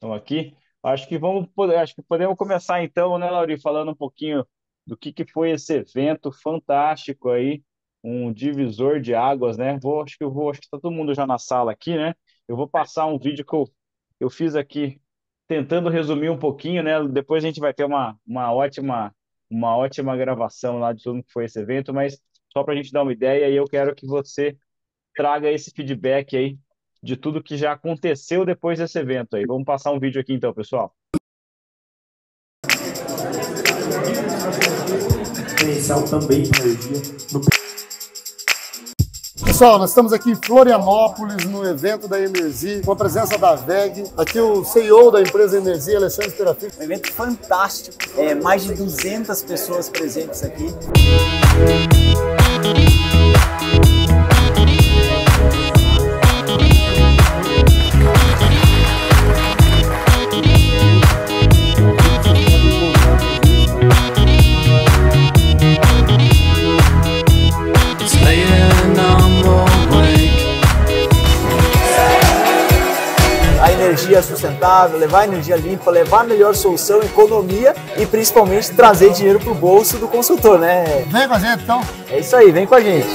Estamos aqui. Acho que podemos começar então, né, Lauri, falando um pouquinho do que foi esse evento fantástico aí, um divisor de águas, né? Acho que tá todo mundo já na sala aqui, né? Eu vou passar um vídeo que eu fiz aqui, tentando resumir um pouquinho, né? Depois a gente vai ter uma ótima gravação lá de tudo que foi esse evento, mas só para a gente dar uma ideia, e eu quero que você traga esse feedback aí de tudo que já aconteceu depois desse evento aí. Vamos passar um vídeo aqui então, pessoal. Diferencial também para energia. Pessoal, nós estamos aqui em Florianópolis, no evento da Energy, com a presença da WEG. Aqui o CEO da empresa Energy, Alexandre Terafim. Um evento fantástico, mais de 200 pessoas presentes aqui. A energia sustentável, levar a energia limpa, levar a melhor solução, economia e principalmente trazer dinheiro para o bolso do consultor, né? Vem com a gente então. É isso aí, vem com a gente.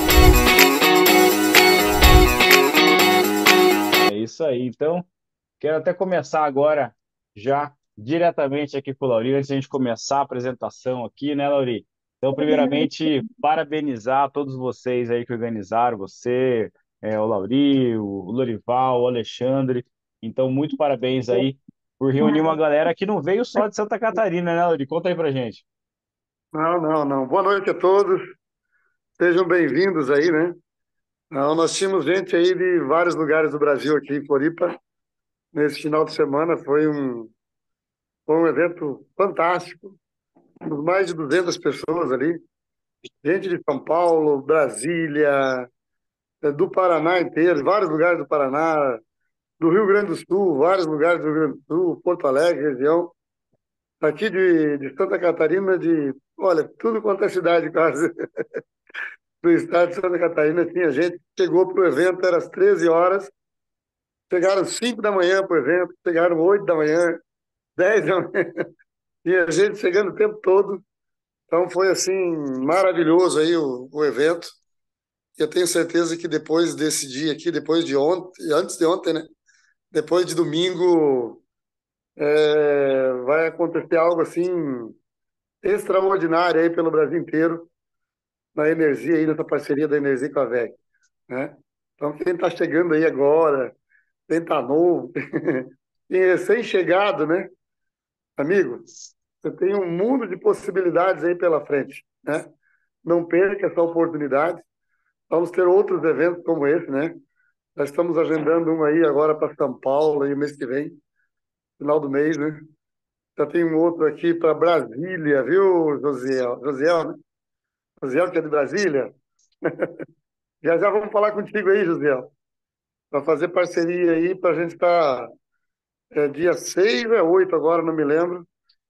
É isso aí. Então, quero até começar agora, já diretamente aqui com o Lauri, antes de a gente começar a apresentação aqui, né, Lauri? Então, primeiramente, parabenizar todos vocês aí que organizaram, você, o Lauri, o Lorival, o Alexandre. Então, muito parabéns aí por reunir uma galera que não veio só de Santa Catarina, né, Lauri? Conta aí pra gente. Não, não, não. Boa noite a todos. Sejam bem-vindos aí, né? Não, nós tínhamos gente aí de vários lugares do Brasil aqui em Floripa. Nesse final de semana foi um evento fantástico. Tínhamos mais de 200 pessoas ali. Gente de São Paulo, Brasília, do Paraná inteiro, vários lugares do Paraná, do Rio Grande do Sul, vários lugares do Rio Grande do Sul, Porto Alegre, região. Aqui de Santa Catarina, olha, tudo quanto é cidade quase do estado de Santa Catarina tinha gente que chegou para o evento, era às 13 horas, chegaram 5 da manhã para o evento, chegaram 8 da manhã, 10 da manhã, tinha gente chegando o tempo todo. Então foi assim, maravilhoso aí o evento. Eu tenho certeza que depois desse dia aqui, depois de ontem, antes de ontem, né? Depois de domingo, vai acontecer algo assim extraordinário aí pelo Brasil inteiro, na energia aí, nessa parceria da Energia com a WEG, né? Então, quem está chegando aí agora, quem está novo, quem é recém-chegado, né? Amigo, você tem um mundo de possibilidades aí pela frente, né? Não perca essa oportunidade. Vamos ter outros eventos como esse, né? Nós estamos agendando um aí agora para São Paulo, aí, mês que vem, final do mês, né? Já tem um outro aqui para Brasília, viu, Josiel? Josiel, né? Josiel, que é de Brasília. Já já vamos falar contigo aí, Josiel, para fazer parceria aí, para a gente estar dia 6 é 8 agora, não me lembro,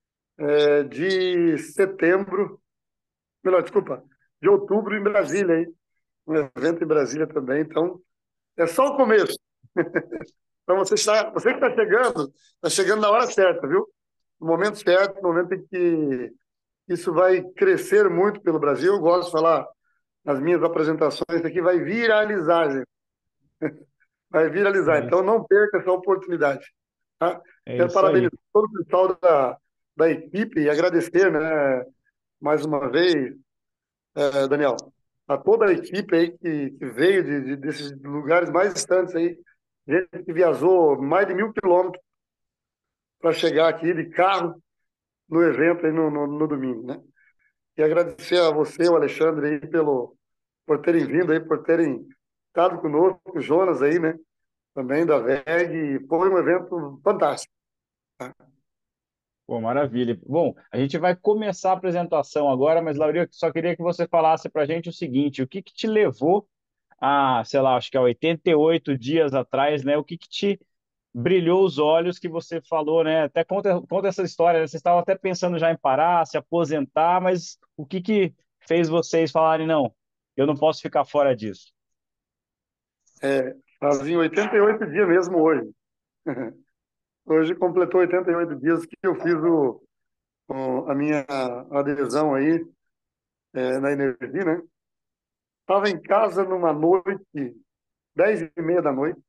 de setembro, melhor, desculpa, de outubro em Brasília, hein? Um evento em Brasília também, então é só o começo. Então você que está chegando na hora certa, viu? No momento certo, no momento em que isso vai crescer muito pelo Brasil. Eu gosto de falar nas minhas apresentações aqui, vai viralizar, gente. Vai viralizar. É Então isso, não perca essa oportunidade. Tá? é Quero isso aí. parabenizar todo o pessoal da equipe e agradecer, né, mais uma vez, Daniel, a toda a equipe aí que veio desses lugares mais distantes aí, gente que viajou mais de 1.000 quilômetros para chegar aqui de carro no evento aí no domingo, né? E agradecer a você, o Alexandre, aí, por terem vindo aí, por terem estado conosco, o Jonas aí, né? Também da VEG. Foi um evento fantástico. Tá? Pô, maravilha. Bom, a gente vai começar a apresentação agora, mas, Lauri, eu só queria que você falasse pra gente o seguinte: o que que te levou sei lá, acho que há 88 dias atrás, né? O que que te brilhou os olhos que você falou, né? Até conta essa história, né? Vocês estavam até pensando já em parar, se aposentar, mas o que que fez vocês falarem, não, eu não posso ficar fora disso? Fazem 88 dias mesmo hoje. Hoje completou 88 dias que eu fiz a minha adesão aí na Energia, né? Estava em casa numa noite, 10h30 da noite,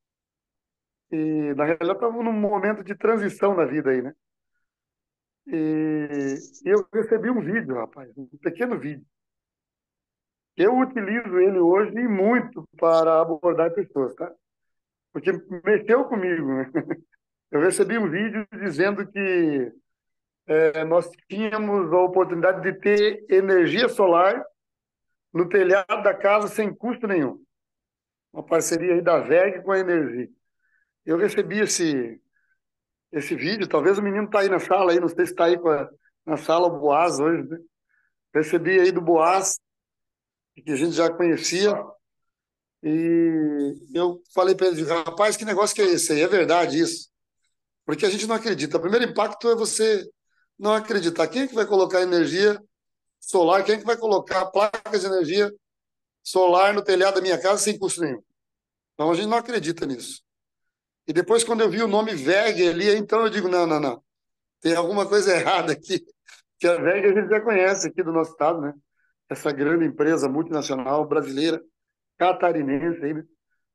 e na realidade estava num momento de transição na vida aí, né? E eu recebi um vídeo, rapaz, um pequeno vídeo. Eu utilizo ele hoje e muito para abordar pessoas, tá? Porque mexeu comigo, né? Eu recebi um vídeo dizendo que nós tínhamos a oportunidade de ter energia solar no telhado da casa sem custo nenhum. Uma parceria aí da WEG com a Energia. Eu recebi esse vídeo, talvez o menino está aí na sala, aí, não sei se está aí na sala o Boaz hoje, né? Recebi aí do Boaz, que a gente já conhecia, e eu falei para ele, rapaz, que negócio que é esse aí? É verdade isso? Porque a gente não acredita. O primeiro impacto é você não acreditar. Quem é que vai colocar energia solar? Quem é que vai colocar placas de energia solar no telhado da minha casa sem custo nenhum? Então a gente não acredita nisso. E depois, quando eu vi o nome WEG ali, então eu digo, não, não, não. Tem alguma coisa errada aqui. Que a WEG a gente já conhece aqui do nosso estado, né? Essa grande empresa multinacional brasileira, catarinense aí, né?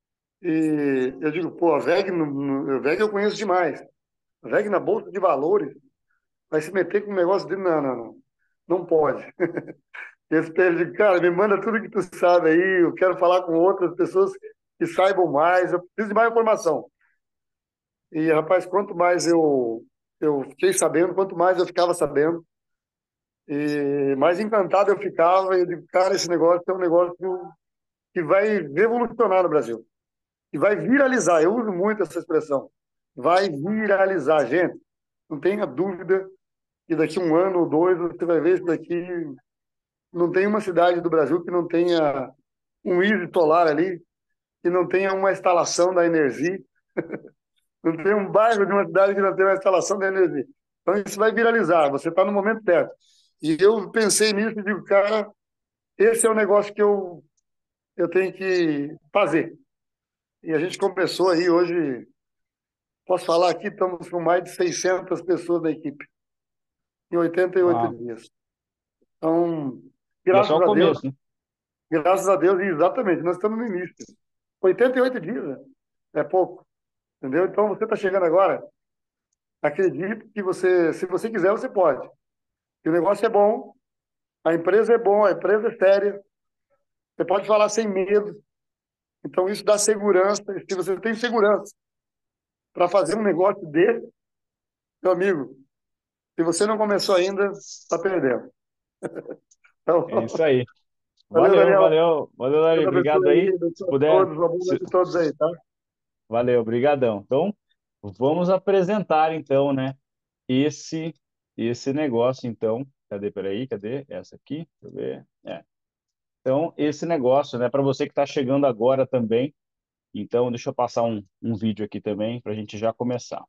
E eu digo, pô, a WEG, a WEG eu conheço demais. A WEG na Bolsa de Valores vai se meter com um negócio dele? Não, não, não. Não pode. Esse pede, de, cara, me manda tudo que tu sabe aí, eu quero falar com outras pessoas que saibam mais, eu preciso de mais informação. E, rapaz, quanto mais eu fiquei sabendo, quanto mais eu ficava sabendo, e mais encantado eu ficava, e eu digo, cara, esse negócio é um negócio que vai revolucionar no Brasil, que vai viralizar, eu uso muito essa expressão, vai viralizar, gente, não tenha dúvida que daqui um ano ou dois você vai ver isso daqui. Não tem uma cidade do Brasil que não tenha um ISO solar ali, que não tenha uma instalação da Energia, não tem um bairro de uma cidade que não tenha uma instalação da Energia. Então isso vai viralizar, você está no momento certo. E eu pensei nisso e digo, cara, esse é o negócio que eu tenho que fazer. E a gente começou aí hoje, posso falar aqui, estamos com mais de 600 pessoas da equipe, em 88 Ah, dias. Então, e é só graças o a Deus, começo, né? graças a Deus, exatamente, nós estamos no início. 88 dias, né? É pouco, entendeu? Então, você está chegando agora, acredite que você, se você quiser, você pode. Que o negócio é bom, a empresa é boa, a empresa é séria, você pode falar sem medo. Então, isso dá segurança. Se você tem segurança para fazer um negócio desse, meu amigo, se você não começou ainda, está perdendo. Então, É isso aí. valeu, Valeu, Daniel. valeu, valeu, Dario. Deus Obrigado abençoe aí. aí, Se abençoe a puder, todos, uma boa noite a todos aí, tá? valeu, brigadão. Então, vamos apresentar então, né, esse esse negócio então. Cadê? Peraí, cadê? Essa aqui, deixa eu ver. Então, esse negócio, né, para você que está chegando agora também. Então, deixa eu passar um vídeo aqui também para a gente já começar.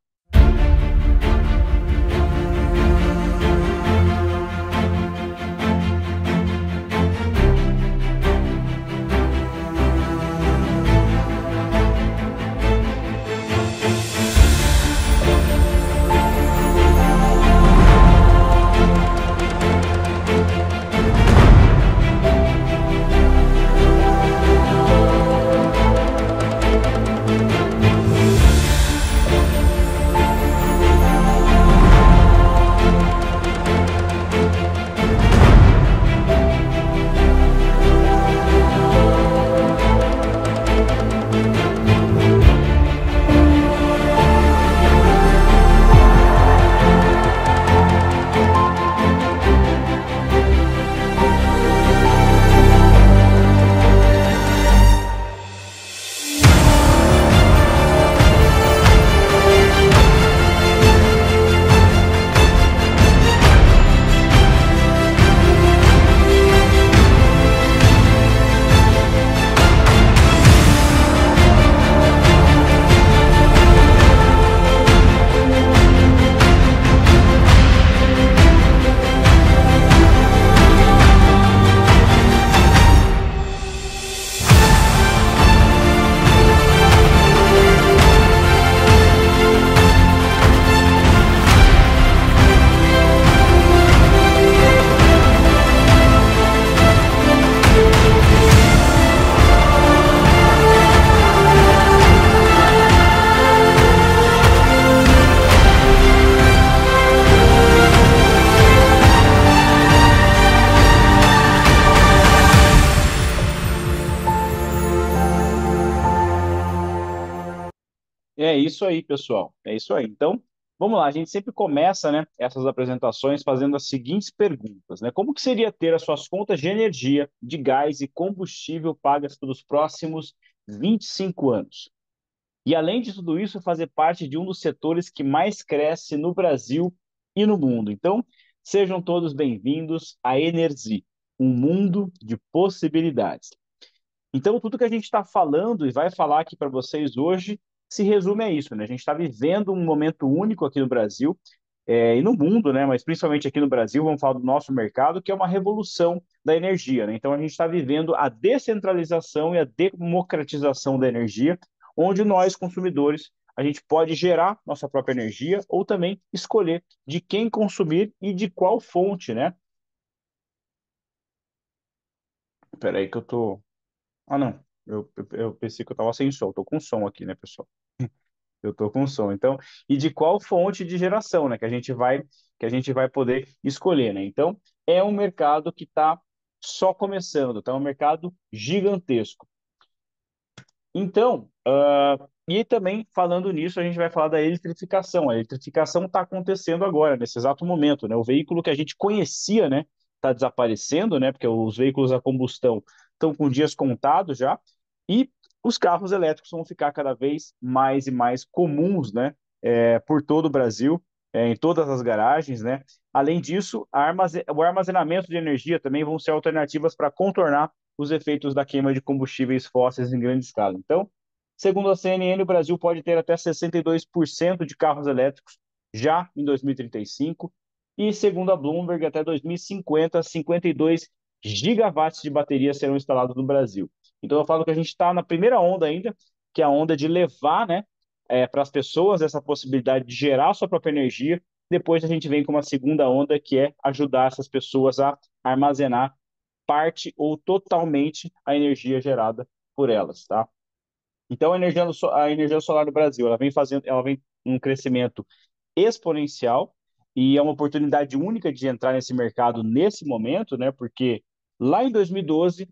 isso aí, pessoal. É isso aí. Então, vamos lá. A gente sempre começa, né, essas apresentações fazendo as seguintes perguntas, né? Como que seria ter as suas contas de energia, de gás e combustível pagas pelos próximos 25 anos? E além de tudo isso, fazer parte de um dos setores que mais cresce no Brasil e no mundo. Então, sejam todos bem-vindos à Energy, um mundo de possibilidades. Então, tudo que a gente está falando e vai falar aqui para vocês hoje se resume a isso, né? A gente está vivendo um momento único aqui no Brasil, e no mundo, né? Mas principalmente aqui no Brasil, vamos falar do nosso mercado, que é uma revolução da energia, né? Então, a gente está vivendo a descentralização e a democratização da energia, onde nós, consumidores, a gente pode gerar nossa própria energia ou também escolher de quem consumir e de qual fonte, né? Espera aí que eu tô. Ah, não. Eu pensei que eu estava sem som. Estou com som aqui, né, pessoal? Eu estou com som. Então, e de qual fonte de geração, né, que a gente vai poder escolher, né? Então, é um mercado que está só começando, tá? É um mercado gigantesco. Então, e também falando nisso, a gente vai falar da eletrificação. A eletrificação está acontecendo agora, nesse exato momento, né? O veículo que a gente conhecia, né, está desaparecendo, né? Porque os veículos a combustão estão com dias contados já, e os carros elétricos vão ficar cada vez mais e mais comuns, né? Por todo o Brasil, em todas as garagens, né? Além disso, o armazenamento de energia também vão ser alternativas para contornar os efeitos da queima de combustíveis fósseis em grande escala. Então, segundo a CNN, o Brasil pode ter até 62% de carros elétricos já em 2035 e, segundo a Bloomberg, até 2050, 52 gigawatts de baterias serão instalados no Brasil. Então, eu falo que a gente está na primeira onda ainda, que é a onda de levar, né, para as pessoas essa possibilidade de gerar sua própria energia. Depois a gente vem com uma segunda onda, que é ajudar essas pessoas a armazenar parte ou totalmente a energia gerada por elas, tá? Então a energia solar no Brasil, ela vem um crescimento exponencial e é uma oportunidade única de entrar nesse mercado nesse momento, né? Porque lá em 2012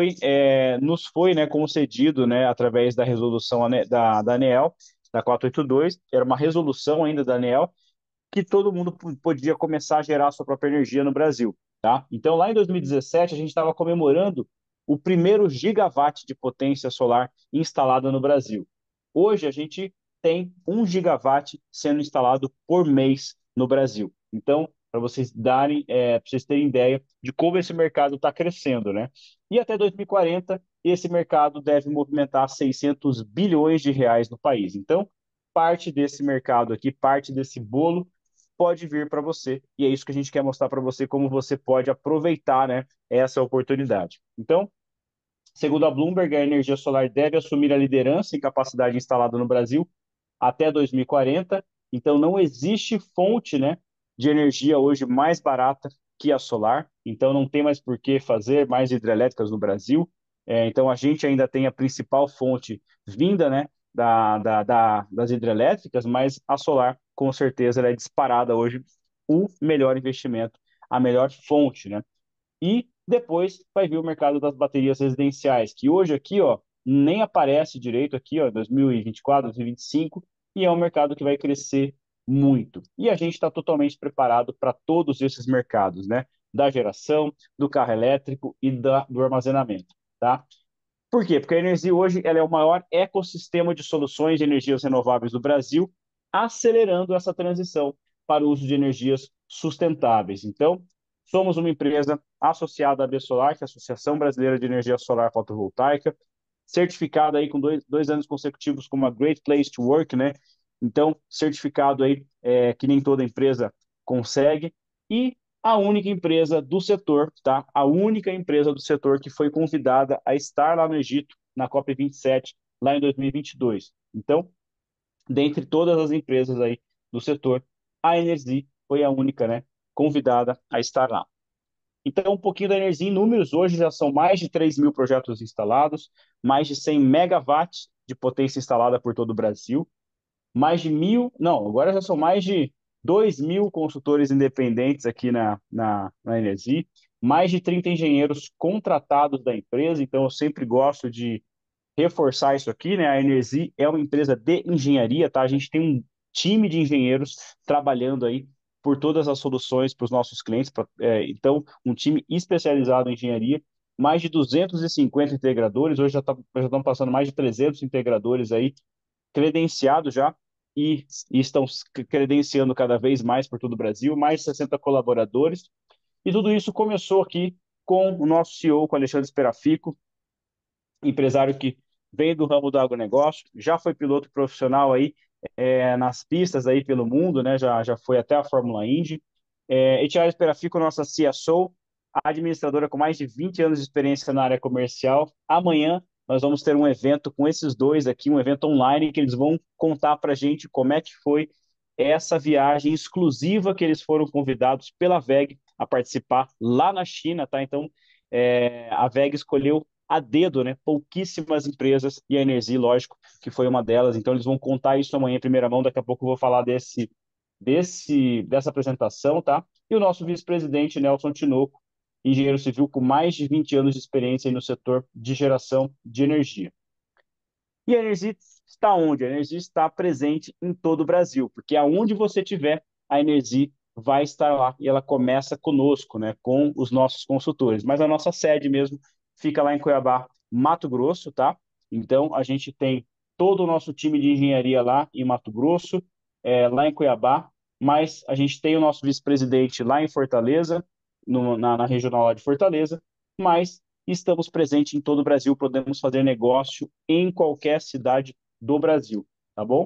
nos foi, né, concedido, né, através da resolução da ANEEL, da 482, era uma resolução ainda da ANEEL, que todo mundo podia começar a gerar a sua própria energia no Brasil, tá? Então, lá em 2017, a gente estava comemorando o primeiro gigawatt de potência solar instalada no Brasil. Hoje, a gente tem 1 gigawatt sendo instalado por mês no Brasil. Então, para vocês terem ideia de como esse mercado está crescendo, né? E até 2040, esse mercado deve movimentar 600 bilhões de reais no país. Então, parte desse mercado aqui, parte desse bolo pode vir para você. E é isso que a gente quer mostrar para você, como você pode aproveitar, né, essa oportunidade. Então, segundo a Bloomberg, a energia solar deve assumir a liderança em capacidade instalada no Brasil até 2040. Então, não existe fonte, né, de energia hoje mais barata que a solar. Então, não tem mais por que fazer mais hidrelétricas no Brasil. Então, a gente ainda tem a principal fonte vinda, né, das hidrelétricas, mas a solar, com certeza, ela é disparada hoje o melhor investimento, a melhor fonte, né? E depois vai vir o mercado das baterias residenciais, que hoje aqui, ó, nem aparece direito aqui, ó, 2024, 2025, e é um mercado que vai crescer muito. E a gente está totalmente preparado para todos esses mercados, né? Da geração, do carro elétrico e do armazenamento, tá? Por quê? Porque a Energia hoje ela é o maior ecossistema de soluções de energias renováveis do Brasil, acelerando essa transição para o uso de energias sustentáveis. Então, somos uma empresa associada à BSolar, que é a Associação Brasileira de Energia Solar Fotovoltaica, certificada aí com dois anos consecutivos como a Great Place to Work, né? Então, certificado aí que nem toda empresa consegue. E a única empresa do setor, tá? A única empresa do setor que foi convidada a estar lá no Egito, na COP27, lá em 2022. Então, dentre todas as empresas aí do setor, a Energy foi a única, né, convidada a estar lá. Então, um pouquinho da Energy em números, hoje já são mais de 3 mil projetos instalados, mais de 100 megawatts de potência instalada por todo o Brasil, mais de não, agora já são mais de 2 mil consultores independentes aqui na Energy, mais de 30 engenheiros contratados da empresa, então eu sempre gosto de reforçar isso aqui, né? A Energy é uma empresa de engenharia, tá? A gente tem um time de engenheiros trabalhando aí por todas as soluções para os nossos clientes. Então, um time especializado em engenharia, mais de 250 integradores, hoje já estão passando mais de 300 integradores aí credenciados já e estão credenciando cada vez mais por todo o Brasil, mais de 60 colaboradores. E tudo isso começou aqui com o nosso CEO, com o Alexandre Sperafico, empresário que vem do ramo do agronegócio, já foi piloto profissional aí nas pistas aí pelo mundo, né? Já foi até a Fórmula Indy. Etiara Sperafico, nossa CSO, administradora com mais de 20 anos de experiência na área comercial. Amanhã nós vamos ter um evento com esses dois aqui, um evento online, que eles vão contar para a gente como é que foi essa viagem exclusiva que eles foram convidados pela VEG a participar lá na China, tá? Então, a VEG escolheu a dedo, né? Pouquíssimas empresas e a Energy, lógico, que foi uma delas. Então, eles vão contar isso amanhã em primeira mão. Daqui a pouco eu vou falar dessa apresentação, tá? E o nosso vice-presidente, Nelson Tinoco, engenheiro civil com mais de 20 anos de experiência no setor de geração de energia. E a Energy está onde? A Energy está presente em todo o Brasil, porque aonde você estiver, a Energy vai estar lá e ela começa conosco, né, com os nossos consultores. Mas a nossa sede mesmo fica lá em Cuiabá, Mato Grosso, tá? Então a gente tem todo o nosso time de engenharia lá em Mato Grosso, lá em Cuiabá, mas a gente tem o nosso vice-presidente lá em Fortaleza, na regional lá de Fortaleza, mas estamos presentes em todo o Brasil, podemos fazer negócio em qualquer cidade do Brasil, tá bom?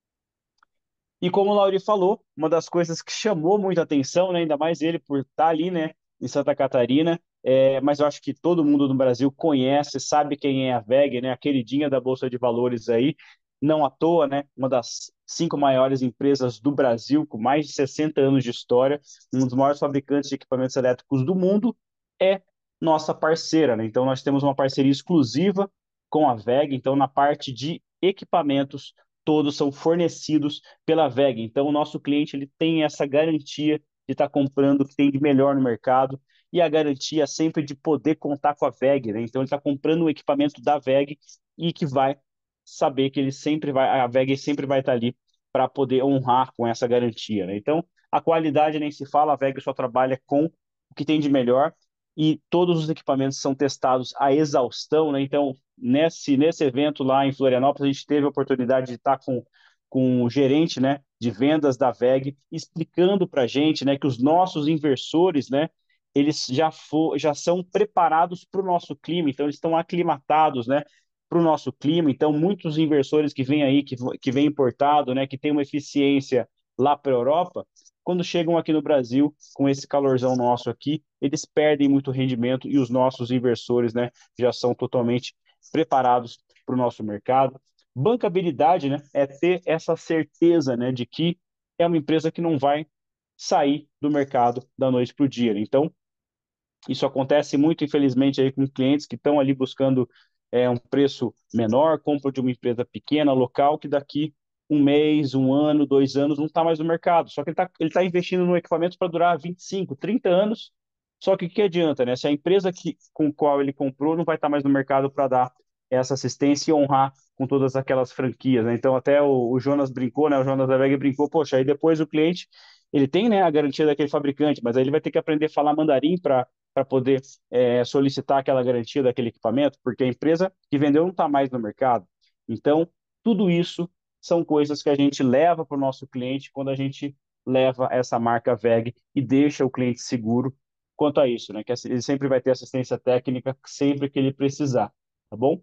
E como o Lauri falou, uma das coisas que chamou muita atenção, né, ainda mais ele por estar ali, né, em Santa Catarina, mas eu acho que todo mundo no Brasil conhece, sabe quem é a WEG, né, a queridinha da Bolsa de Valores aí, não à toa, né, uma das 5 maiores empresas do Brasil, com mais de 60 anos de história, um dos maiores fabricantes de equipamentos elétricos do mundo, é nossa parceira, né? Então nós temos uma parceria exclusiva com a WEG, então na parte de equipamentos, todos são fornecidos pela WEG. Então, o nosso cliente ele tem essa garantia de estar comprando o que tem de melhor no mercado e a garantia sempre de poder contar com a WEG, né? Então, ele está comprando um equipamento da WEG e que vai saber que a WEG sempre vai estar ali para poder honrar com essa garantia, né? Então, a qualidade nem se fala, a WEG só trabalha com o que tem de melhor e todos os equipamentos são testados à exaustão, né? Então, nesse evento lá em Florianópolis, a gente teve a oportunidade de estar com o gerente, né, de vendas da WEG, explicando para a gente, né, que os nossos inversores, né, eles já são preparados para o nosso clima, então eles estão aclimatados, né, para o nosso clima. Então, muitos inversores que vêm aí, que vêm importado, né, que tem uma eficiência lá para a Europa, quando chegam aqui no Brasil, com esse calorzão nosso aqui, eles perdem muito rendimento e os nossos inversores, né, já são totalmente preparados para o nosso mercado. Bancabilidade, né, é ter essa certeza, né, de que é uma empresa que não vai sair do mercado da noite para o dia. Então, isso acontece muito, infelizmente, aí com clientes que estão ali buscando um preço menor, compra de uma empresa pequena, local, que daqui um mês, um ano, 2 anos não está mais no mercado. Só que ele tá investindo no equipamento para durar 25, 30 anos. Só que o que adianta, né? Se a empresa com a qual ele comprou não vai estar mais no mercado para dar essa assistência e honrar com todas aquelas franquias, né? Então até o Jonas brincou, né? O Jonas da Vega brincou, poxa, aí depois o cliente ele tem, né, a garantia daquele fabricante, mas aí ele vai ter que aprender a falar mandarim para poder solicitar aquela garantia daquele equipamento, porque a empresa que vendeu não está mais no mercado. Então, tudo isso são coisas que a gente leva para o nosso cliente quando a gente leva essa marca VEG e deixa o cliente seguro quanto a isso, né? Que ele sempre vai ter assistência técnica sempre que ele precisar, tá bom?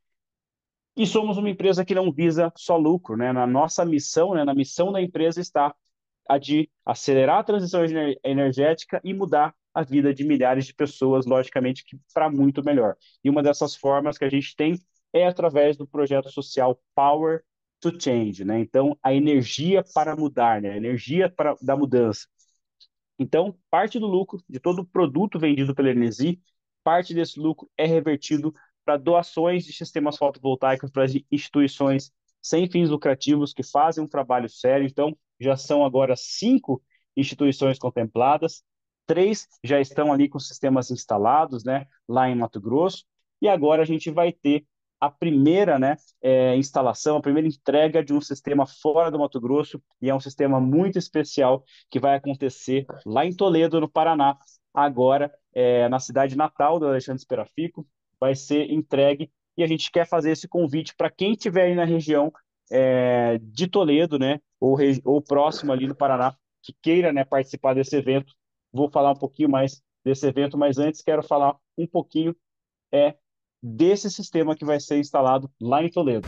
E somos uma empresa que não visa só lucro, né? Na nossa missão, né? Na missão da empresa está a de acelerar a transição energética e mudar a vida de milhares de pessoas, logicamente, que para muito melhor. E uma dessas formas que a gente tem é através do projeto social Power to Change, né? Então, a energia para mudar, né? A energia da mudança. Então, parte do lucro de todo o produto vendido pela Energy, parte desse lucro é revertido para doações de sistemas fotovoltaicos para instituições sem fins lucrativos que fazem um trabalho sério. Então, já são agora 5 instituições contempladas, 3 já estão ali com sistemas instalados, né, lá em Mato Grosso, e agora a gente vai ter a primeira, né, instalação, a primeira entrega de um sistema fora do Mato Grosso, e é um sistema muito especial que vai acontecer lá em Toledo, no Paraná, agora na cidade natal do Alexandre Sperafico, vai ser entregue, e a gente quer fazer esse convite para quem estiver aí na região de Toledo, né, ou próximo ali no Paraná, que queira, né, participar desse evento. Vou falar um pouquinho mais desse evento, mas antes quero falar um pouquinho desse sistema que vai ser instalado lá em Toledo.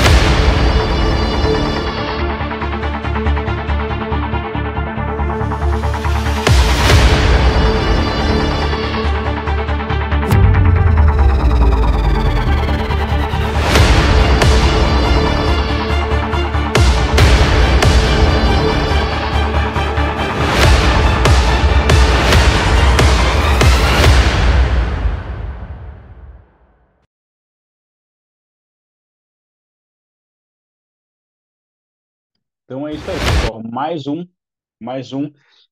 Então é isso aí, pessoal. Mais um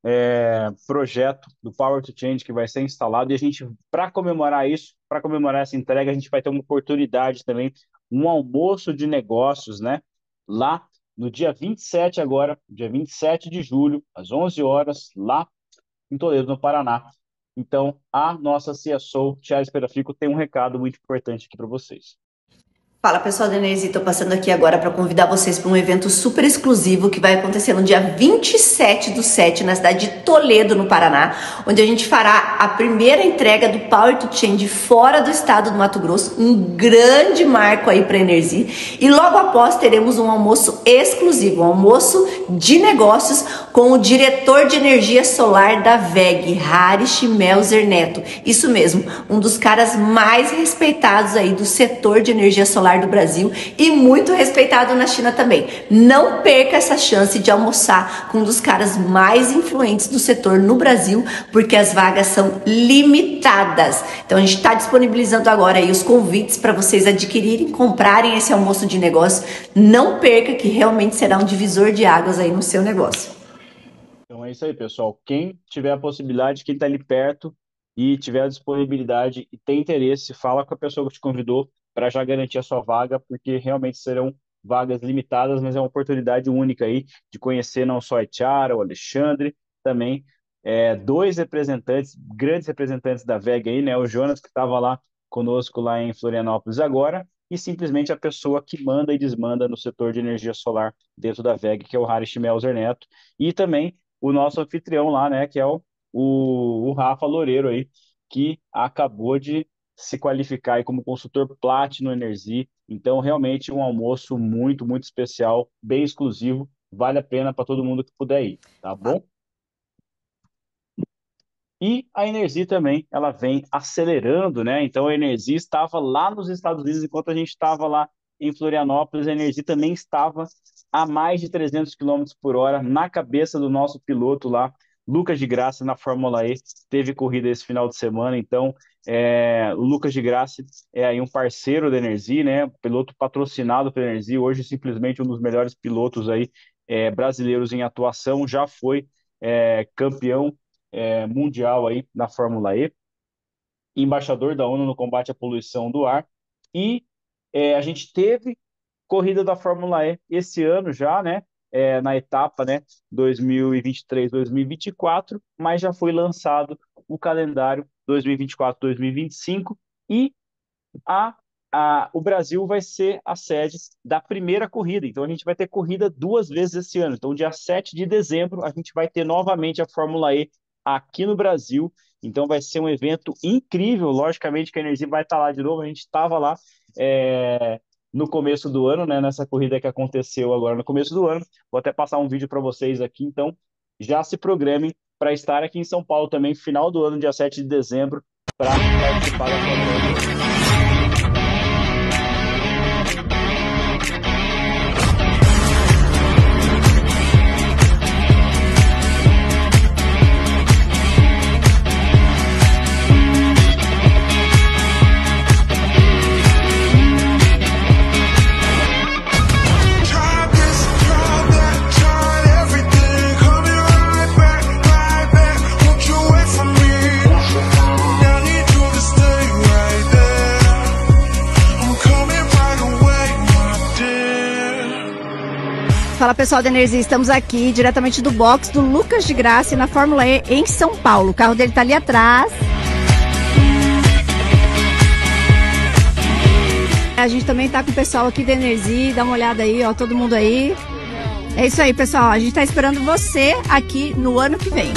projeto do Power to Change que vai ser instalado. E a gente, para comemorar isso, para comemorar essa entrega, a gente vai ter uma oportunidade também, um almoço de negócios, né? Lá no dia 27 agora, dia 27 de julho, às 11 horas, lá em Toledo, no Paraná. Então, a nossa CSO, Thiago Sperafico, tem um recado muito importante aqui para vocês. Fala pessoal da Energia, estou passando aqui agora para convidar vocês para um evento super exclusivo que vai acontecer no dia 27/7 na cidade de Toledo, no Paraná, onde a gente fará a primeira entrega do Power to Change fora do estado do Mato Grosso, um grande marco aí para a Energia, e logo após teremos um almoço exclusivo, um almoço de negócios com o diretor de energia solar da WEG, Harish Melzer Neto, isso mesmo, um dos caras mais respeitados aí do setor de energia solar do Brasil e muito respeitado na China também. Não perca essa chance de almoçar com um dos caras mais influentes do setor no Brasil, porque as vagas são limitadas. Então a gente está disponibilizando agora aí os convites para vocês adquirirem, comprarem esse almoço de negócio. Não perca, que realmente será um divisor de águas aí no seu negócio. Então é isso aí, pessoal. Quem tiver a possibilidade, quem está ali perto e tiver a disponibilidade e tem interesse, fala com a pessoa que te convidou para já garantir a sua vaga, porque realmente serão vagas limitadas, mas é uma oportunidade única aí de conhecer não só a Tiara, o Alexandre, também dois representantes, grandes representantes da WEG aí, né? O Jonas, que estava lá conosco lá em Florianópolis agora, e simplesmente a pessoa que manda e desmanda no setor de energia solar dentro da WEG, que é o Harish Melzer Neto, e também o nosso anfitrião lá, né? Que é o Rafa Loureiro aí, que acabou de se qualificar aí como consultor Platinum Energy. Então, realmente um almoço muito, muito especial, bem exclusivo, vale a pena para todo mundo que puder ir, tá bom? E a Energy também, ela vem acelerando, né? Então, a Energy estava lá nos Estados Unidos, enquanto a gente estava lá em Florianópolis, a Energy também estava a mais de 300 km por hora na cabeça do nosso piloto lá, Lucas de Grassi, na Fórmula E. Teve corrida esse final de semana, então o Lucas de Grassi é aí um parceiro da Energy, né? Piloto patrocinado pela Energy, hoje simplesmente um dos melhores pilotos aí brasileiros em atuação, já foi campeão mundial aí na Fórmula E, embaixador da ONU no combate à poluição do ar, e a gente teve corrida da Fórmula E esse ano já, né? Na etapa, né, 2023-2024, mas já foi lançado o calendário 2024-2025 e o Brasil vai ser a sede da primeira corrida. Então a gente vai ter corrida 2 vezes esse ano. Então dia 7 de dezembro a gente vai ter novamente a Fórmula E aqui no Brasil. Então vai ser um evento incrível. Logicamente que a Energia vai estar lá de novo. A gente estava lá no começo do ano, né, nessa corrida que aconteceu agora no começo do ano. Vou até passar um vídeo para vocês aqui, então já se programem para estar aqui em São Paulo também, final do ano, dia 7 de dezembro, para participar da Fórmula 1. Now need you to stay right there. Fala pessoal da Energia, estamos aqui diretamente do box do Lucas de Grassi na Fórmula E em São Paulo. O carro dele tá ali atrás. A gente também tá com o pessoal aqui da Energia, dá uma olhada aí, ó, todo mundo aí. É isso aí, pessoal, a gente tá esperando você aqui no ano que vem.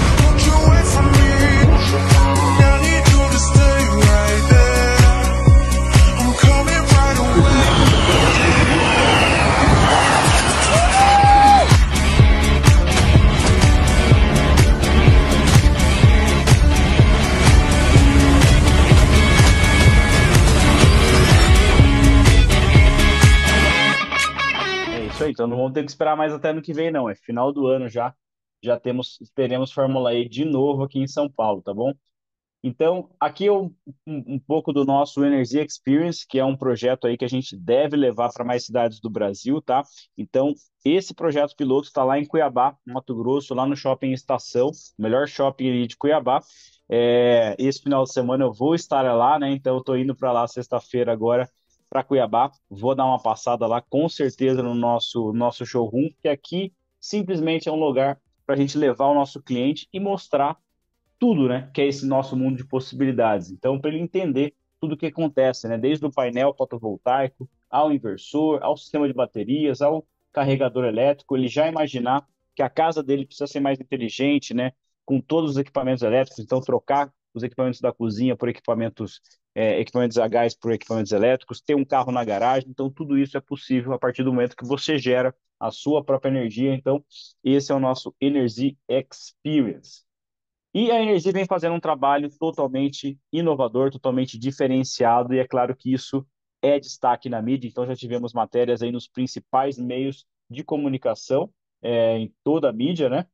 Então não vamos ter que esperar mais até ano que vem, não. É final do ano já. Teremos Fórmula E de novo aqui em São Paulo, tá bom? Então, aqui é um pouco do nosso Energy Experience, que é um projeto aí que a gente deve levar para mais cidades do Brasil, tá? Então, esse projeto piloto está lá em Cuiabá, Mato Grosso, lá no Shopping Estação, melhor shopping aí de Cuiabá. Esse final de semana eu vou estar lá, né? Então, eu estou indo para lá sexta-feira agora para Cuiabá. Vou dar uma passada lá, com certeza, no nosso showroom, que aqui simplesmente é um lugar para a gente levar o nosso cliente e mostrar tudo, né, que é esse nosso mundo de possibilidades. Então, para ele entender tudo o que acontece, né, desde o painel fotovoltaico, ao inversor, ao sistema de baterias, ao carregador elétrico, ele já imaginar que a casa dele precisa ser mais inteligente, né, com todos os equipamentos elétricos, então trocar os equipamentos da cozinha por equipamentos a gás por equipamentos elétricos, ter um carro na garagem, então tudo isso é possível a partir do momento que você gera a sua própria energia. Então, esse é o nosso Energy Experience. E a Energia vem fazendo um trabalho totalmente inovador, totalmente diferenciado, e é claro que isso é destaque na mídia, então já tivemos matérias aí nos principais meios de comunicação, em toda a mídia, né?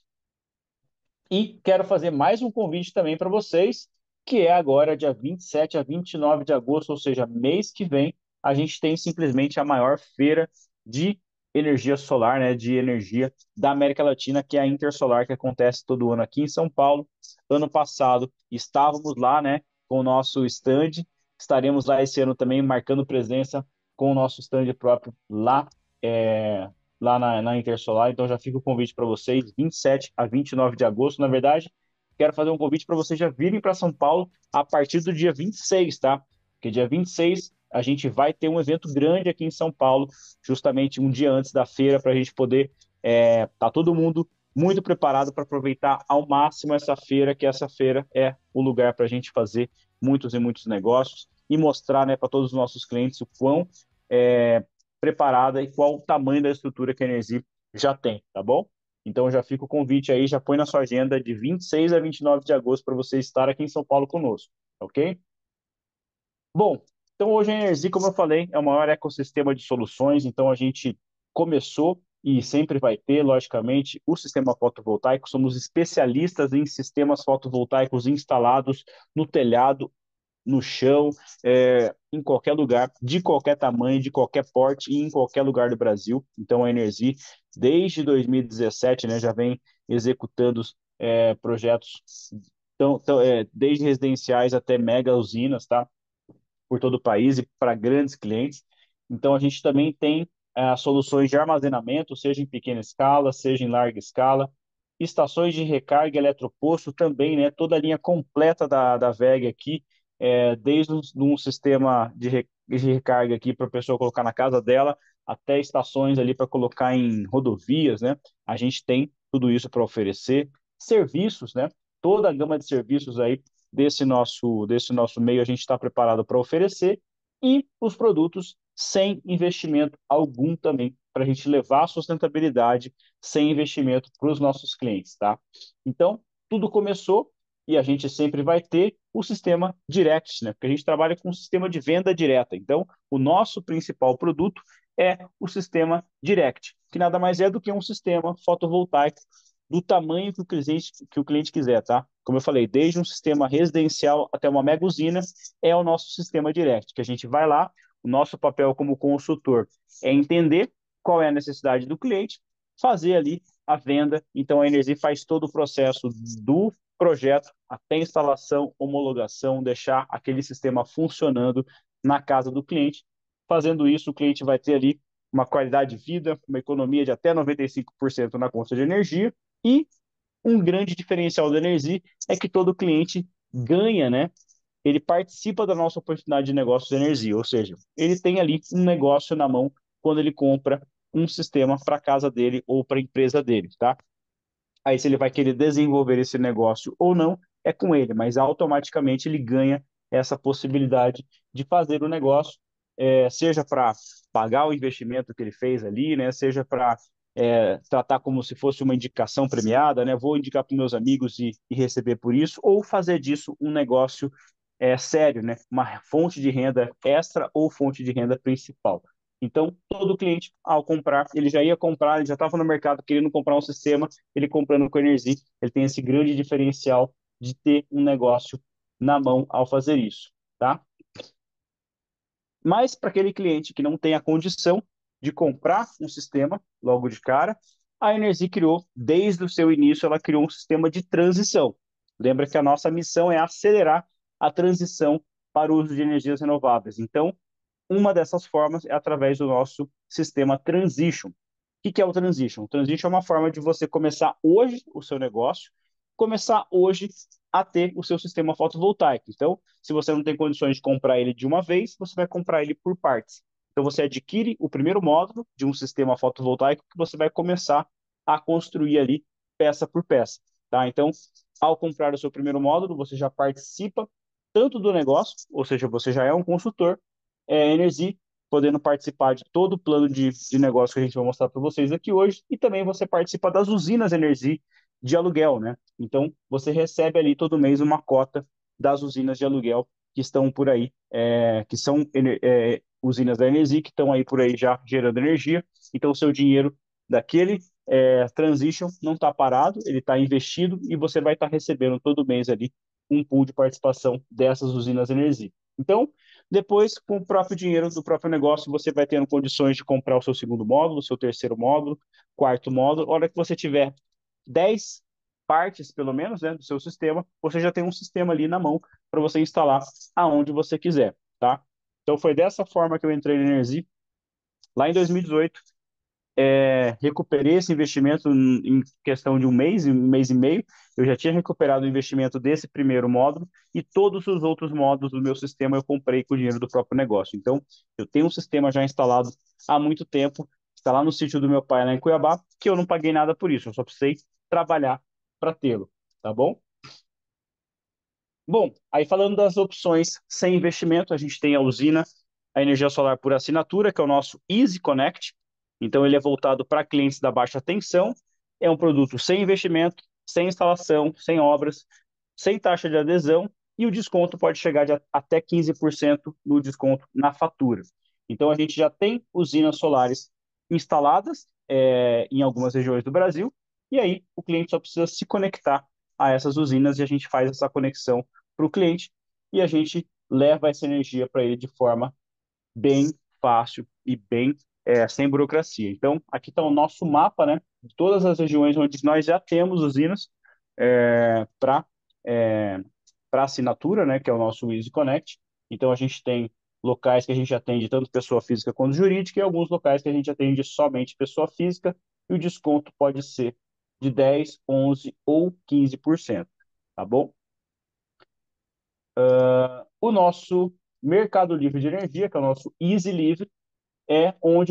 E quero fazer mais um convite também para vocês, que é agora dia 27 a 29 de agosto, ou seja, mês que vem, a gente tem simplesmente a maior feira de energia solar, né, de energia da América Latina, que é a Intersolar, que acontece todo ano aqui em São Paulo. Ano passado estávamos lá, né, com o nosso stand, estaremos lá esse ano também marcando presença com o nosso stand próprio é, lá na Intersolar. Então já fica o convite para vocês, 27 a 29 de agosto. Na verdade, quero fazer um convite para vocês já virem para São Paulo a partir do dia 26, tá? Porque dia 26 a gente vai ter um evento grande aqui em São Paulo, justamente um dia antes da feira, para a gente poder tá todo mundo muito preparado para aproveitar ao máximo essa feira, que essa feira é o lugar para a gente fazer muitos e muitos negócios e mostrar, né, para todos os nossos clientes o quão preparada e qual o tamanho da estrutura que a Energy já tem, tá bom? Então já fica o convite aí, já põe na sua agenda de 26 a 29 de agosto para você estar aqui em São Paulo conosco, ok? Bom, então hoje a Energy, como eu falei, é o maior ecossistema de soluções, então a gente começou e sempre vai ter, logicamente, o sistema fotovoltaico. Somos especialistas em sistemas fotovoltaicos instalados no telhado, no chão, em qualquer lugar, de qualquer tamanho, de qualquer porte e em qualquer lugar do Brasil. Então, a Energy, desde 2017, né, já vem executando projetos desde residenciais até mega usinas, tá? Por todo o país e para grandes clientes. Então, a gente também tem soluções de armazenamento, seja em pequena escala, seja em larga escala, estações de recarga eletroposto também, né? Toda a linha completa da WEG aqui, desde um sistema de recarga aqui para a pessoa colocar na casa dela, até estações ali para colocar em rodovias, né? A gente tem tudo isso para oferecer. Serviços, né? Toda a gama de serviços aí desse nosso meio a gente está preparado para oferecer, e os produtos sem investimento algum também, para a gente levar a sustentabilidade sem investimento para os nossos clientes, tá? Então, tudo começou e a gente sempre vai ter o sistema Direct, né? Porque a gente trabalha com um sistema de venda direta. Então, o nosso principal produto é o sistema Direct, que nada mais é do que um sistema fotovoltaico do tamanho que o cliente quiser, tá? Como eu falei, desde um sistema residencial até uma mega usina, é o nosso sistema Direct, que a gente vai lá, o nosso papel como consultor é entender qual é a necessidade do cliente, fazer ali a venda. Então, a Energy faz todo o processo do projeto até instalação, homologação, deixar aquele sistema funcionando na casa do cliente. Fazendo isso, o cliente vai ter ali uma qualidade de vida, uma economia de até 95% na conta de energia, e um grande diferencial da Energy é que todo cliente ganha, né? Ele participa da nossa oportunidade de negócio de energia, ou seja, ele tem ali um negócio na mão quando ele compra um sistema para a casa dele ou para a empresa dele, tá? Aí, se ele vai querer desenvolver esse negócio ou não, é com ele, mas automaticamente ele ganha essa possibilidade de fazer o negócio, seja para pagar o investimento que ele fez ali, né? Seja para tratar como se fosse uma indicação premiada, né? Vou indicar para meus amigos e receber por isso, ou fazer disso um negócio sério, né? Uma fonte de renda extra ou fonte de renda principal. Então, todo cliente, ao comprar, ele já ia comprar, ele já estava no mercado querendo comprar um sistema, ele comprando com a Energy, ele tem esse grande diferencial de ter um negócio na mão ao fazer isso, tá? Mas para aquele cliente que não tem a condição de comprar um sistema logo de cara, a Energy criou, desde o seu início, ela criou um sistema de transição. Lembra que a nossa missão é acelerar a transição para o uso de energias renováveis. Então, uma dessas formas é através do nosso sistema Transition. O que é o Transition? O Transition é uma forma de você começar hoje o seu negócio, começar hoje a ter o seu sistema fotovoltaico. Então, se você não tem condições de comprar ele de uma vez, você vai comprar ele por partes. Então, você adquire o primeiro módulo de um sistema fotovoltaico que você vai começar a construir ali peça por peça. Tá? Então, ao comprar o seu primeiro módulo, você já participa tanto do negócio, ou seja, você já é um consultor, Energy, podendo participar de todo o plano de negócio que a gente vai mostrar para vocês aqui hoje, e também você participa das usinas Energy de aluguel, né? Então, você recebe ali todo mês uma cota das usinas de aluguel que estão por aí, que são usinas da Energy, que estão aí por aí já gerando energia. Então, o seu dinheiro daquele transition não está parado, ele está investido e você vai estar recebendo todo mês ali um pool de participação dessas usinas Energy. Então, depois, com o próprio dinheiro do próprio negócio, você vai tendo condições de comprar o seu segundo módulo, o seu terceiro módulo, quarto módulo. A hora que você tiver 10 partes, pelo menos, né, do seu sistema, você já tem um sistema ali na mão para você instalar aonde você quiser, tá? Então, foi dessa forma que eu entrei na Energy. Lá em 2018, recuperei esse investimento em questão de um mês e meio. Eu já tinha recuperado o investimento desse primeiro módulo e todos os outros módulos do meu sistema eu comprei com o dinheiro do próprio negócio. Então, eu tenho um sistema já instalado há muito tempo, está lá no sítio do meu pai, lá em Cuiabá, que eu não paguei nada por isso, eu só precisei trabalhar para tê-lo, tá bom? Bom, aí falando das opções sem investimento, a gente tem a usina, a energia solar por assinatura, que é o nosso Easy Connect. Então, ele é voltado para clientes da baixa tensão. É um produto sem investimento, sem instalação, sem obras, sem taxa de adesão e o desconto pode chegar de até 15% no desconto na fatura. Então, a gente já tem usinas solares instaladas em algumas regiões do Brasil e aí o cliente só precisa se conectar a essas usinas e a gente faz essa conexão para o cliente e a gente leva essa energia para ele de forma bem fácil e bem sem burocracia. Então, aqui está o nosso mapa, né, de todas as regiões onde nós já temos usinas para assinatura, né, que é o nosso Easy Connect. Então, a gente tem locais que a gente atende tanto pessoa física quanto jurídica e alguns locais que a gente atende somente pessoa física e o desconto pode ser de 10, 11 ou 15%, tá bom? O nosso Mercado Livre de Energia, que é o nosso Easy Livre, é onde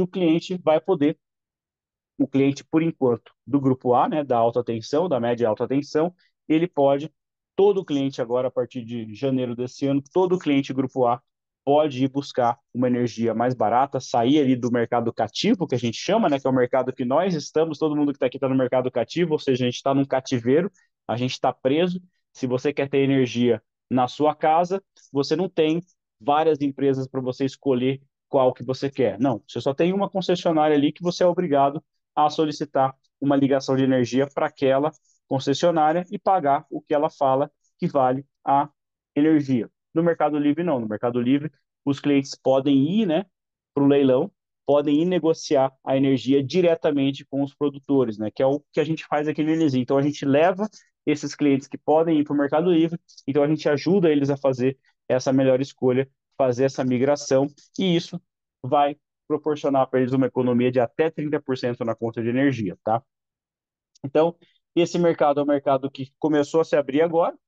o cliente, por enquanto, do grupo A, né, da alta tensão, da média e alta tensão, ele pode, todo cliente agora, a partir de janeiro desse ano, todo cliente grupo A pode ir buscar uma energia mais barata, sair ali do mercado cativo, que a gente chama, né, que é o mercado que nós estamos, todo mundo que está aqui está no mercado cativo, ou seja, a gente está num cativeiro, a gente está preso. Se você quer ter energia na sua casa, você não tem várias empresas para você escolher qual que você quer. Não, você só tem uma concessionária ali que você é obrigado a solicitar uma ligação de energia para aquela concessionária e pagar o que ela fala que vale a energia. No Mercado Livre, não. No Mercado Livre, os clientes podem ir, né, para o leilão, podem ir negociar a energia diretamente com os produtores, né, que é o que a gente faz aqui no Energia. Então, a gente leva esses clientes que podem ir para o Mercado Livre, então a gente ajuda eles a fazer essa melhor escolha, fazer essa migração, e isso vai proporcionar para eles uma economia de até 30% na conta de energia, tá? Então, esse mercado é um mercado que começou a se abrir agora.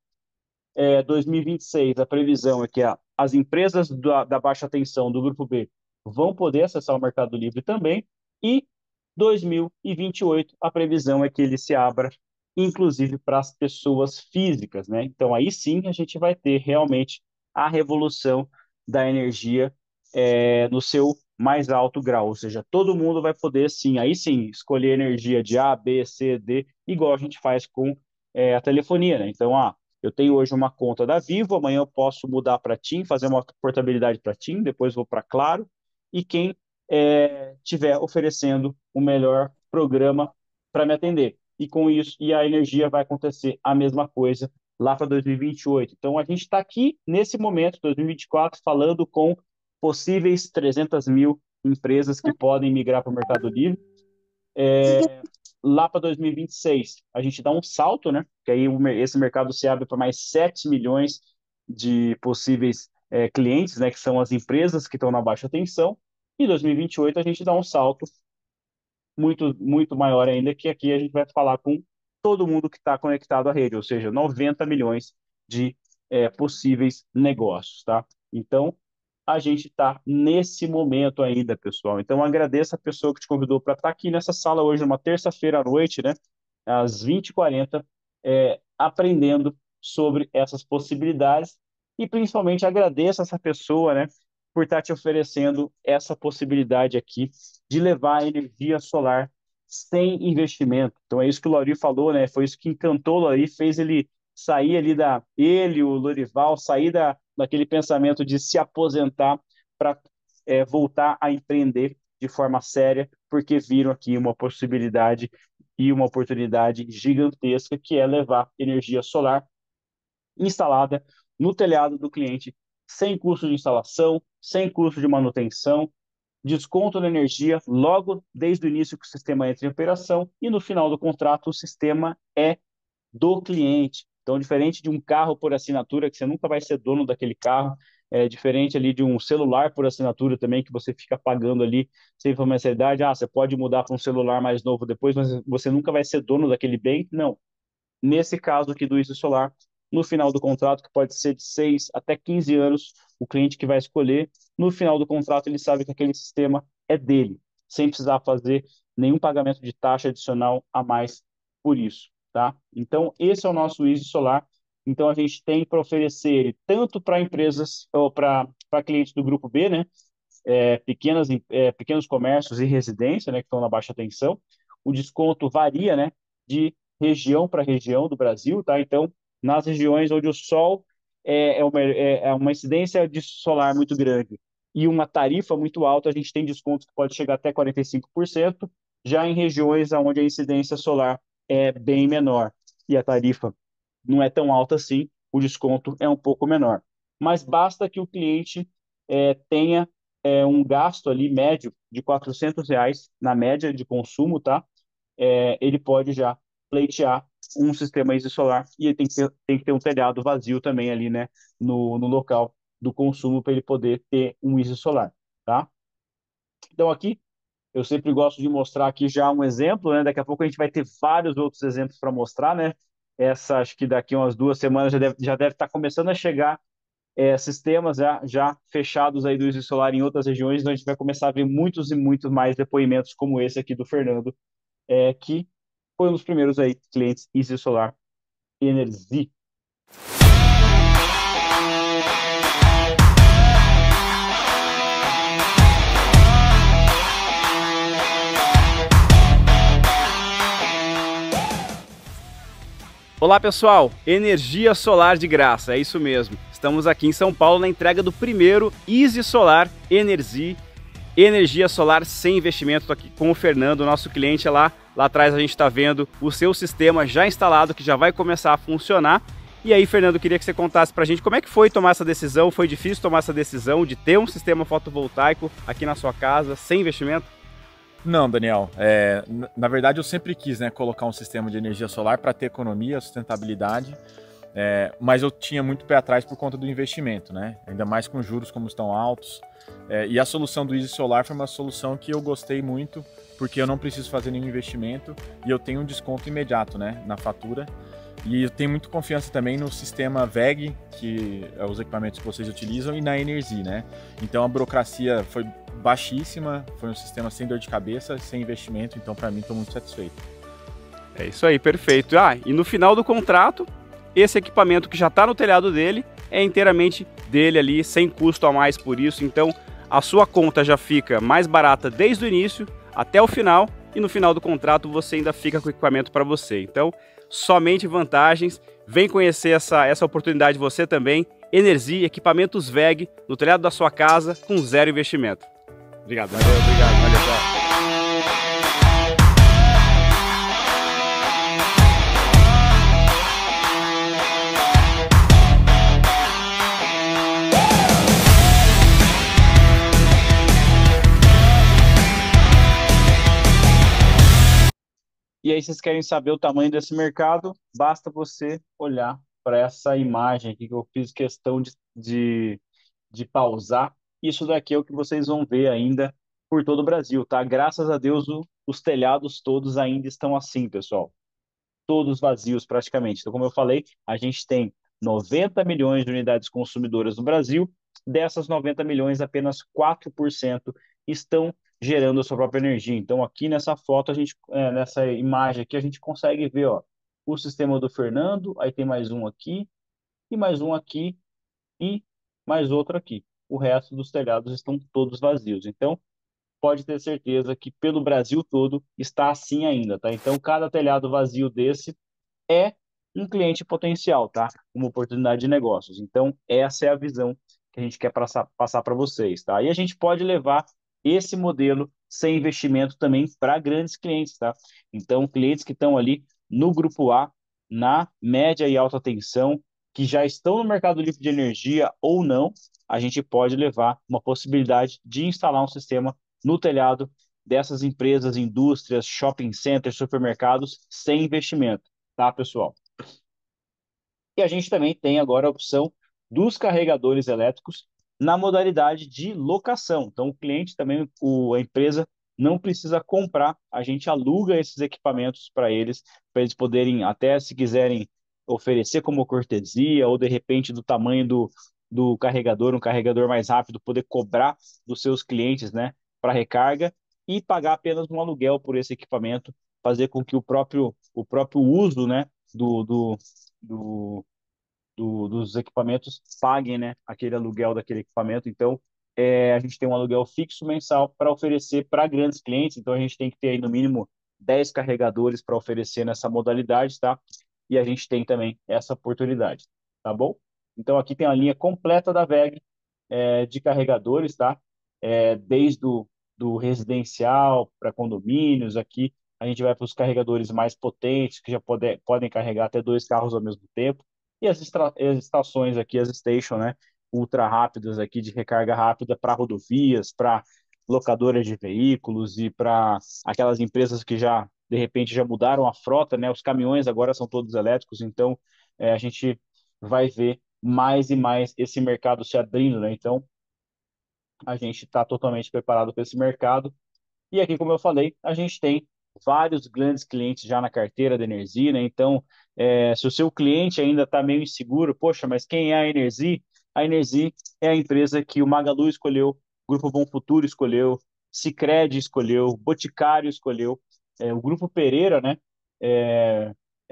2026, a previsão é que as empresas da baixa tensão do Grupo B vão poder acessar o Mercado Livre também, e 2028, a previsão é que ele se abra, inclusive, para as pessoas físicas, né? Então, aí sim, a gente vai ter realmente a revolução da energia no seu mais alto grau, ou seja, todo mundo vai poder, sim, aí sim, escolher energia de A, B, C, D, igual a gente faz com a telefonia, né? Então, eu tenho hoje uma conta da Vivo, amanhã eu posso mudar para TIM, fazer uma portabilidade para TIM, depois vou para Claro, e quem tiver oferecendo o melhor programa para me atender. E com isso, e a energia vai acontecer a mesma coisa lá para 2028. Então, a gente está aqui, nesse momento, 2024, falando com possíveis 300 mil empresas que podem migrar para o Mercado Livre. Lá para 2026, a gente dá um salto, né? Que aí esse mercado se abre para mais 7 milhões de possíveis clientes, né? Que são as empresas que estão na baixa tensão. Em 2028, a gente dá um salto muito, muito maior ainda, que aqui a gente vai falar com todo mundo que está conectado à rede, ou seja, 90 milhões de possíveis negócios, tá? Então, a gente está nesse momento ainda, pessoal. Então, agradeço a pessoa que te convidou para estar aqui nessa sala hoje, numa terça-feira à noite, né, às 20h40, aprendendo sobre essas possibilidades. E, principalmente, agradeço essa pessoa, né, por estar te oferecendo essa possibilidade aqui de levar a energia solar sem investimento. Então, é isso que o Lauri falou, né? Foi isso que encantou o Lauri, fez ele sair ali ele, o Lorival, sair daquele pensamento de se aposentar para voltar a empreender de forma séria, porque viram aqui uma possibilidade e uma oportunidade gigantesca, que é levar energia solar instalada no telhado do cliente, sem custo de instalação, sem custo de manutenção, desconto na energia logo desde o início que o sistema entra em operação, e no final do contrato o sistema é do cliente. Então, diferente de um carro por assinatura, que você nunca vai ser dono daquele carro, diferente ali de um celular por assinatura também, que você fica pagando ali sem mensalidade. Você pode mudar para um celular mais novo depois, mas você nunca vai ser dono daquele bem. Não. Nesse caso aqui do ISO Solar, no final do contrato, que pode ser de 6 até 15 anos, o cliente que vai escolher, no final do contrato ele sabe que aquele sistema é dele, sem precisar fazer nenhum pagamento de taxa adicional a mais por isso, tá? Então, esse é o nosso ISO Solar. Então, a gente tem para oferecer ele tanto para empresas ou para clientes do Grupo B, né? Pequenos comércios e residência, né, que estão na baixa tensão. O desconto varia, né, de região para região do Brasil, tá? Então, nas regiões onde o sol é uma incidência de solar muito grande e uma tarifa muito alta, a gente tem descontos que pode chegar até 45%. Já em regiões onde a incidência solar é bem menor e a tarifa não é tão alta assim, o desconto é um pouco menor. Mas basta que o cliente tenha um gasto ali médio de R$ 400 na média de consumo, tá? Ele pode já pleitear um sistema ISO solar, e ele tem que ter um telhado vazio também ali, né, no local do consumo, para ele poder ter um ISO solar, tá? Então aqui eu sempre gosto de mostrar aqui já um exemplo, né? Daqui a pouco a gente vai ter vários outros exemplos para mostrar, né? Acho que daqui umas 2 semanas já deve estar começando a chegar sistemas já fechados aí do ISO Solar em outras regiões, então a gente vai começar a ver muitos e muitos mais depoimentos como esse aqui do Fernando, que foi um dos primeiros aí clientes ISO Solar Energy. Olá pessoal, energia solar de graça, é isso mesmo. Estamos aqui em São Paulo na entrega do primeiro Easy Solar Energy, energia solar sem investimento. Estou aqui com o Fernando, nosso cliente lá atrás a gente está vendo o seu sistema já instalado, que já vai começar a funcionar. E aí, Fernando, queria que você contasse pra gente como é que foi tomar essa decisão. Foi difícil tomar essa decisão de ter um sistema fotovoltaico aqui na sua casa, sem investimento? Não, Daniel, na verdade eu sempre quis, né, colocar um sistema de energia solar para ter economia, sustentabilidade, Mas eu tinha muito pé atrás por conta do investimento, né? Ainda mais com juros como estão altos. E a solução do Easy Solar foi uma solução que eu gostei muito, porque eu não preciso fazer nenhum investimento e eu tenho um desconto imediato, né, na fatura. E eu tenho muita confiança também no sistema WEG, que é os equipamentos que vocês utilizam, e na Energy, né? Então a burocracia foi baixíssima, foi um sistema sem dor de cabeça, sem investimento, então para mim estou muito satisfeito. É isso aí, perfeito. E no final do contrato, esse equipamento que já está no telhado dele é inteiramente dele ali, sem custo a mais por isso. Então a sua conta já fica mais barata desde o início até o final, e no final do contrato você ainda fica com o equipamento para você. Então, somente vantagens. Vem conhecer essa oportunidade você também. Energy, equipamentos WEG, no telhado da sua casa, com zero investimento. Obrigado. Valeu, obrigado. Valeu, tchau. E aí, vocês querem saber o tamanho desse mercado? Basta você olhar para essa imagem aqui que eu fiz questão de pausar. Isso daqui é o que vocês vão ver ainda por todo o Brasil, tá? Graças a Deus, os telhados todos ainda estão assim, pessoal. Todos vazios praticamente. Então, como eu falei, a gente tem 90 milhões de unidades consumidoras no Brasil. Dessas 90 milhões, apenas 4% estão gerando a sua própria energia. Então, aqui nessa foto, nessa imagem aqui, a gente consegue ver, ó, o sistema do Fernando, aí tem mais um aqui, e mais um aqui, e mais outro aqui. O resto dos telhados estão todos vazios. Então, pode ter certeza que pelo Brasil todo está assim ainda, tá? Então, cada telhado vazio desse é um cliente potencial, tá? Uma oportunidade de negócios. Então, essa é a visão que a gente quer passar para vocês, tá? E a gente pode levar esse modelo sem investimento também para grandes clientes, tá? Então, clientes que estão ali no grupo A, na média e alta tensão, que já estão no mercado livre de energia ou não, a gente pode levar uma possibilidade de instalar um sistema no telhado dessas empresas, indústrias, shopping centers, supermercados, sem investimento, tá, pessoal? E a gente também tem agora a opção dos carregadores elétricos na modalidade de locação. Então, o cliente também, a empresa não precisa comprar, a gente aluga esses equipamentos para eles poderem, até se quiserem, oferecer como cortesia, ou de repente do tamanho do carregador, um carregador mais rápido, poder cobrar dos seus clientes, né, para recarga e pagar apenas um aluguel por esse equipamento, fazer com que o próprio uso, né, do, dos equipamentos paguem, né, aquele aluguel daquele equipamento. Então, a gente tem um aluguel fixo mensal para oferecer para grandes clientes. Então, a gente tem que ter aí no mínimo 10 carregadores para oferecer nessa modalidade, tá? E a gente tem também essa oportunidade, tá bom? Então, aqui tem a linha completa da WEG de carregadores, tá? Desde do residencial para condomínios, aqui a gente vai para os carregadores mais potentes, que já podem carregar até 2 carros ao mesmo tempo. E as estações aqui, as station, né? Ultra rápidas aqui de recarga rápida para rodovias, para locadoras de veículos e para aquelas empresas que já, de repente, já mudaram a frota, né? Os caminhões agora são todos elétricos, então a gente vai ver mais e mais esse mercado se abrindo, né? Então, a gente está totalmente preparado para esse mercado. E aqui, como eu falei, a gente tem vários grandes clientes já na carteira da Energy, né? Então, se o seu cliente ainda está meio inseguro, poxa, mas quem é a Energy? A Energy é a empresa que o Magalu escolheu, o Grupo Bom Futuro escolheu, Sicredi escolheu, Boticário escolheu, o Grupo Pereira, né? É,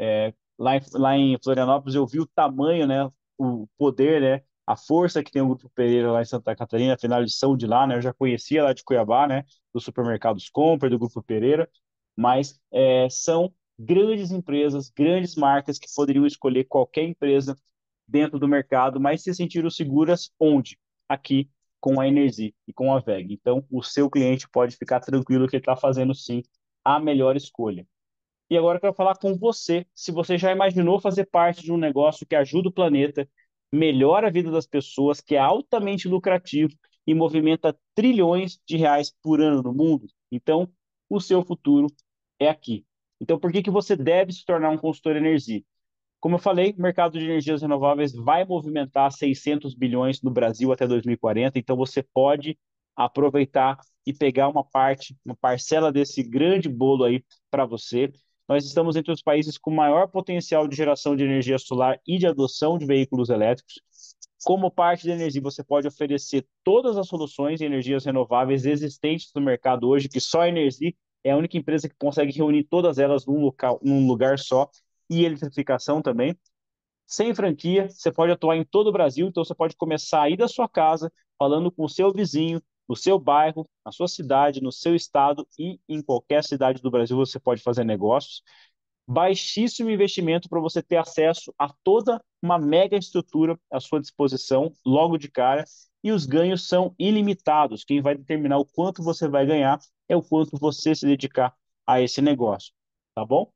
lá em Florianópolis eu vi o tamanho, né? O poder, né? A força que tem o Grupo Pereira lá em Santa Catarina, afinal eles são de lá, né? Eu já conhecia lá de Cuiabá, né? Dos supermercados Compra, do Grupo Pereira, mas são grandes empresas, grandes marcas que poderiam escolher qualquer empresa dentro do mercado, mas se sentiram seguras onde? Aqui com a Energy e com a WEG. Então, o seu cliente pode ficar tranquilo que ele está fazendo sim a melhor escolha. E agora eu quero falar com você, se você já imaginou fazer parte de um negócio que ajuda o planeta, melhora a vida das pessoas, que é altamente lucrativo e movimenta trilhões de reais por ano no mundo. Então, o seu futuro é aqui. Então, por que que você deve se tornar um consultor Energy? Como eu falei, o mercado de energias renováveis vai movimentar 600 bilhões no Brasil até 2040, então você pode aproveitar e pegar uma parte, uma parcela desse grande bolo aí para você. Nós estamos entre os países com maior potencial de geração de energia solar e de adoção de veículos elétricos. Como parte da energia, você pode oferecer todas as soluções de energias renováveis existentes no mercado hoje, que só a Energy é a única empresa que consegue reunir todas elas num lugar só, e eletrificação também. Sem franquia, você pode atuar em todo o Brasil, então você pode começar aí da sua casa, falando com o seu vizinho, no seu bairro, na sua cidade, no seu estado e em qualquer cidade do Brasil você pode fazer negócios. Baixíssimo investimento para você ter acesso a toda uma mega estrutura à sua disposição logo de cara, e os ganhos são ilimitados. Quem vai determinar o quanto você vai ganhar é o quanto você se dedicar a esse negócio, tá bom?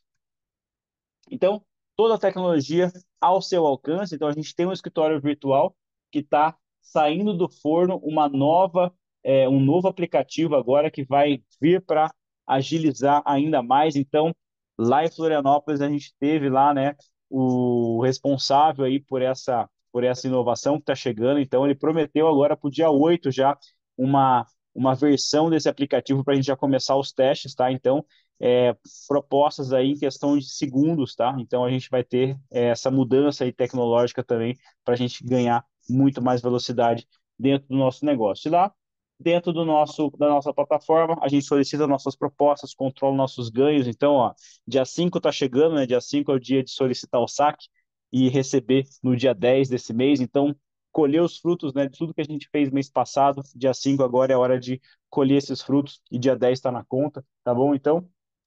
Então, toda a tecnologia ao seu alcance. Então, a gente tem um escritório virtual que está saindo do forno um novo aplicativo agora que vai vir para agilizar ainda mais. Então, lá em Florianópolis, a gente teve lá, né, o responsável aí por essa inovação que está chegando. Então, ele prometeu agora para o dia 8 já uma, uma versão desse aplicativo para a gente já começar os testes, tá? Então, propostas aí em questão de segundos, tá? Então a gente vai ter essa mudança aí tecnológica também para a gente ganhar muito mais velocidade dentro do nosso negócio. E lá, dentro da nossa plataforma, a gente solicita nossas propostas, controla nossos ganhos. Então, ó, dia 5 está chegando, né? Dia 5 é o dia de solicitar o saque e receber no dia 10 desse mês. Então, colher os frutos, né, de tudo que a gente fez mês passado. Dia 5 agora é hora de colher esses frutos e dia 10 está na conta, tá bom? Então,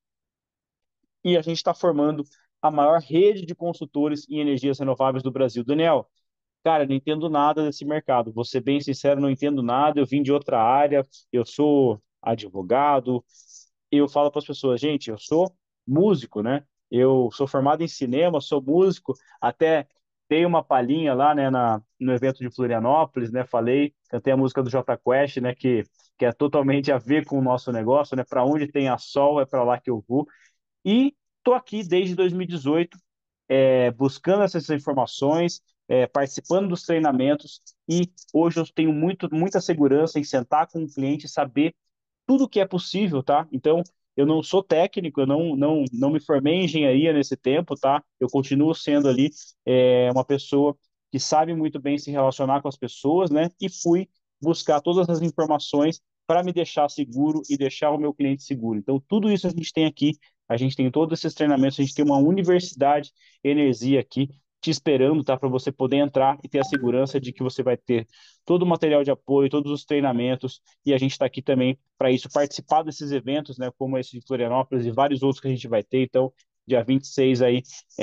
e a gente está formando a maior rede de consultores em energias renováveis do Brasil. Daniel, cara, eu não entendo nada desse mercado. Vou ser bem sincero, não entendo nada. Eu vim de outra área, eu sou advogado. Eu falo para as pessoas, gente, eu sou músico, né? Eu sou formado em cinema, sou músico. Até dei uma palhinha lá, né, no evento de Florianópolis, né? Falei, cantei a música do Jota Quest, né? Que é totalmente a ver com o nosso negócio, né? Para onde tem a sol, é para lá que eu vou. E estou aqui desde 2018, buscando essas informações, participando dos treinamentos, e hoje eu tenho muita segurança em sentar com o cliente e saber tudo que é possível, tá? Então, eu não sou técnico, eu não me formei em engenharia nesse tempo, tá? Eu continuo sendo ali uma pessoa que sabe muito bem se relacionar com as pessoas, né? E fui buscar todas as informações para me deixar seguro e deixar o meu cliente seguro. Então, tudo isso a gente tem aqui, a gente tem todos esses treinamentos, a gente tem uma universidade Energia aqui te esperando, tá? Para você poder entrar e ter a segurança de que você vai ter todo o material de apoio, todos os treinamentos, e a gente está aqui também para isso, participar desses eventos, né, como esse de Florianópolis e vários outros que a gente vai ter. Então, dia 26 aí,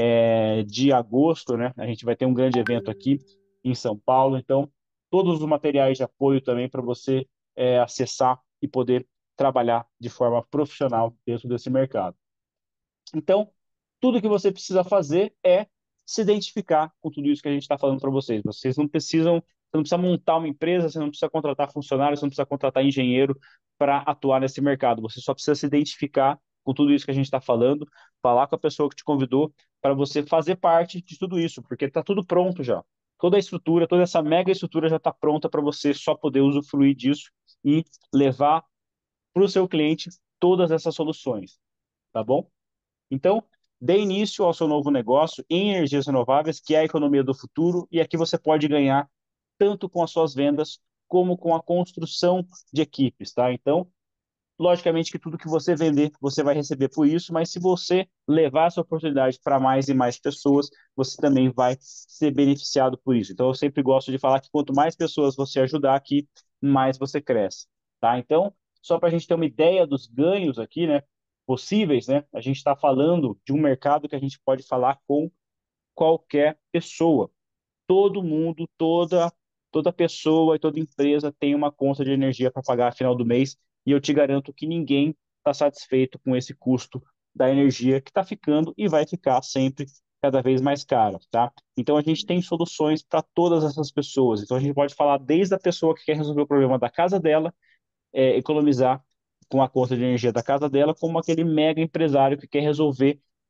de agosto, né, a gente vai ter um grande evento aqui em São Paulo. Então, todos os materiais de apoio também para você acessar e poder trabalhar de forma profissional dentro desse mercado. Então, tudo que você precisa fazer é se identificar com tudo isso que a gente está falando para vocês. Você não precisa montar uma empresa, você não precisa contratar funcionários, você não precisa contratar engenheiro para atuar nesse mercado. Você só precisa se identificar com tudo isso que a gente está falando, falar com a pessoa que te convidou para você fazer parte de tudo isso, porque está tudo pronto já. Toda a estrutura, toda essa mega estrutura já está pronta para você só poder usufruir disso e levar para o seu cliente todas essas soluções, tá bom? Então, dê início ao seu novo negócio em energias renováveis, que é a economia do futuro, e aqui você pode ganhar tanto com as suas vendas como com a construção de equipes, tá? Então, logicamente que tudo que você vender, você vai receber por isso, mas se você levar essa oportunidade para mais e mais pessoas, você também vai ser beneficiado por isso. Então, eu sempre gosto de falar que quanto mais pessoas você ajudar aqui, mais você cresce, tá? Então, só para a gente ter uma ideia dos ganhos aqui, né, possíveis, né, a gente está falando de um mercado que a gente pode falar com qualquer pessoa. Todo mundo, toda pessoa e toda empresa tem uma conta de energia para pagar no final do mês, e eu te garanto que ninguém está satisfeito com esse custo da energia que está ficando e vai ficar sempre cada vez mais caro, tá? Então a gente tem soluções para todas essas pessoas. Então a gente pode falar desde a pessoa que quer resolver o problema da casa dela, economizar com a conta de energia da casa dela, como aquele mega empresário que quer resolver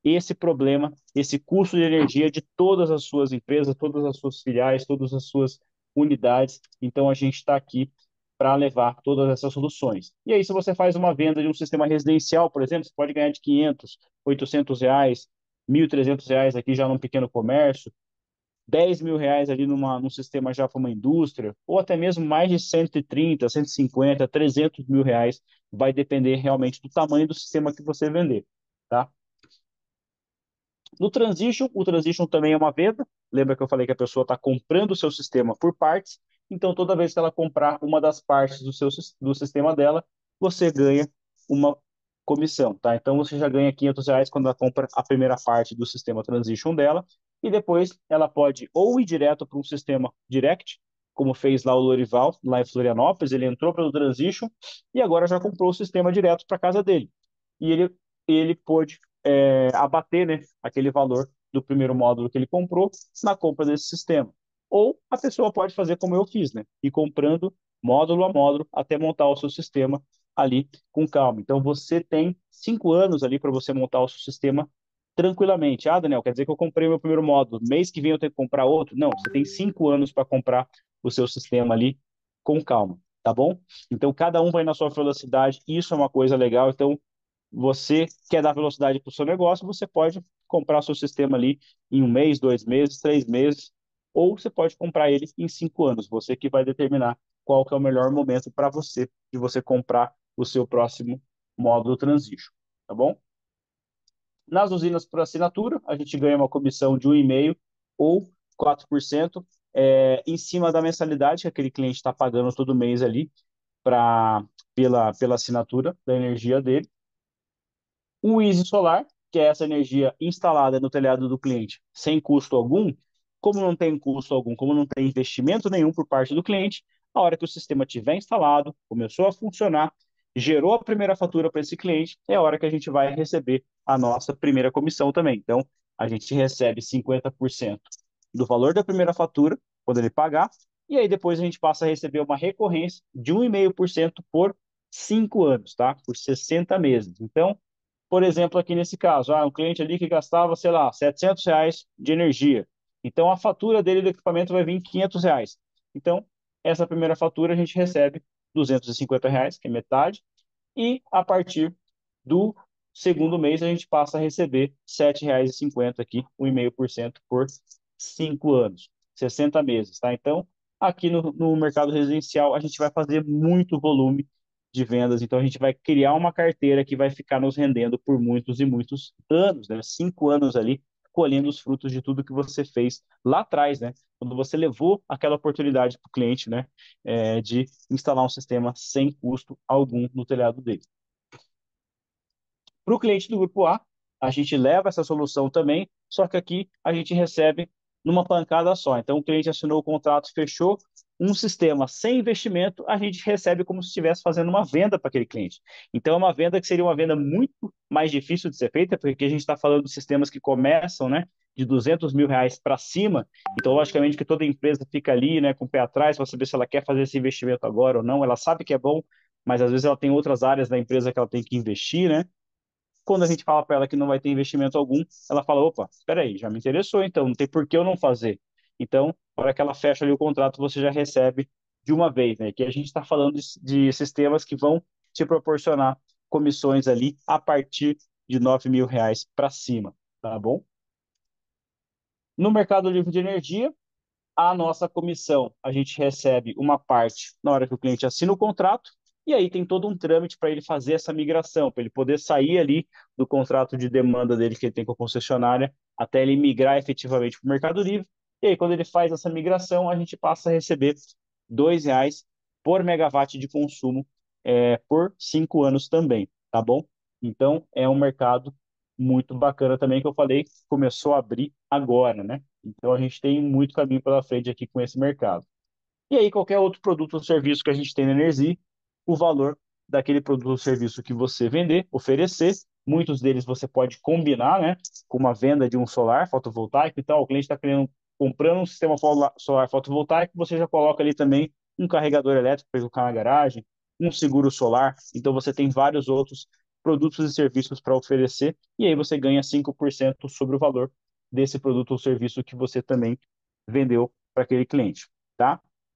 esse problema, esse custo de energia de todas as suas empresas, todas as suas filiais, todas as suas unidades. Então, a gente está aqui para levar todas essas soluções. E aí, se você faz uma venda de um sistema residencial, por exemplo, você pode ganhar de 500, 800 reais, 1.300 reais aqui já num pequeno comércio, 10 mil reais ali num sistema já para uma indústria, ou até mesmo mais de 130, 150, 300 mil reais, vai depender realmente do tamanho do sistema que você vender, tá? No Transition, o Transition também é uma venda. Lembra que eu falei que a pessoa está comprando o seu sistema por partes? Então, toda vez que ela comprar uma das partes do sistema dela, você ganha uma comissão, tá? Então, você já ganha 500 reais quando ela compra a primeira parte do sistema Transition dela, e depois ela pode ou ir direto para um sistema Direct, como fez lá o Lorival, lá em Florianópolis, ele entrou pelo Transition e agora já comprou o sistema direto para casa dele. E ele pôde abater, né, aquele valor do primeiro módulo que ele comprou na compra desse sistema. Ou a pessoa pode fazer como eu fiz, né, ir comprando módulo a módulo até montar o seu sistema ali com calma. Então você tem 5 anos ali para você montar o seu sistema tranquilamente. Ah, Daniel, quer dizer que eu comprei o meu primeiro módulo, mês que vem eu tenho que comprar outro? Não, você tem 5 anos para comprar o seu sistema ali com calma, tá bom? Então cada um vai na sua velocidade, isso é uma coisa legal. Então você quer dar velocidade para o seu negócio, você pode comprar seu sistema ali em um mês, 2 meses, 3 meses, ou você pode comprar ele em 5 anos. Você que vai determinar qual que é o melhor momento para você de você comprar o seu próximo módulo Transition, tá bom? Nas usinas por assinatura, a gente ganha uma comissão de 1,5% ou 4% em cima da mensalidade que aquele cliente está pagando todo mês ali pela assinatura da energia dele. O Easy Solar, que é essa energia instalada no telhado do cliente sem custo algum, como não tem custo algum, como não tem investimento nenhum por parte do cliente, a hora que o sistema estiver instalado, começou a funcionar, gerou a primeira fatura para esse cliente, é a hora que a gente vai receber a nossa primeira comissão também. Então, a gente recebe 50% do valor da primeira fatura, quando ele pagar, e aí depois a gente passa a receber uma recorrência de 1,5% por 5 anos, tá? Por 60 meses. Então, por exemplo, aqui nesse caso, um cliente ali que gastava, sei lá, 700 reais de energia. Então, a fatura dele do equipamento vai vir 500 reais. Então, essa primeira fatura a gente recebe 250 reais, que é metade, e a partir do segundo mês a gente passa a receber R$ 7,50 aqui, 1,5% por 5 anos, 60 meses, tá? Então, aqui no mercado residencial, a gente vai fazer muito volume de vendas, então a gente vai criar uma carteira que vai ficar nos rendendo por muitos e muitos anos, né? 5 anos ali, colhendo os frutos de tudo que você fez lá atrás, né? Quando você levou aquela oportunidade para o cliente, né? De instalar um sistema sem custo algum no telhado dele. Para o cliente do grupo a gente leva essa solução também, só que aqui a gente recebe numa pancada só. Então, o cliente assinou o contrato, fechou um sistema sem investimento, a gente recebe como se estivesse fazendo uma venda para aquele cliente. Então, é uma venda que seria uma venda muito mais difícil de ser feita, porque a gente está falando de sistemas que começam, né, de 200 mil reais para cima. Então, logicamente que toda empresa fica ali, né, com o pé atrás para saber se ela quer fazer esse investimento agora ou não. Ela sabe que é bom, mas às vezes ela tem outras áreas da empresa que ela tem que investir, né? Quando a gente fala para ela que não vai ter investimento algum, ela fala: opa, espera aí, já me interessou, então não tem por que eu não fazer. Então, na hora que ela fecha ali o contrato, você já recebe de uma vez, né? Que a gente está falando de sistemas que vão te proporcionar comissões ali a partir de 9 mil reais para cima, tá bom? No Mercado Livre de Energia, a nossa comissão, a gente recebe uma parte na hora que o cliente assina o contrato, e aí tem todo um trâmite para ele fazer essa migração, para ele poder sair ali do contrato de demanda dele que ele tem com a concessionária, até ele migrar efetivamente para o Mercado Livre. E aí, quando ele faz essa migração, a gente passa a receber R$ 2 por megawatt de consumo por 5 anos também, tá bom? Então, é um mercado muito bacana também, que eu falei, começou a abrir agora, né? Então a gente tem muito caminho pela frente aqui com esse mercado. E aí, qualquer outro produto ou serviço que a gente tem na Energy, o valor daquele produto ou serviço que você vender, oferecer, muitos deles você pode combinar, né, com uma venda de um solar fotovoltaico e tal. O cliente está comprando um sistema solar fotovoltaico, você já coloca ali também um carregador elétrico para colocar na garagem, um seguro solar. Então você tem vários outros produtos e serviços para oferecer, e aí você ganha 5% sobre o valor desse produto ou serviço que você também vendeu para aquele cliente, tá?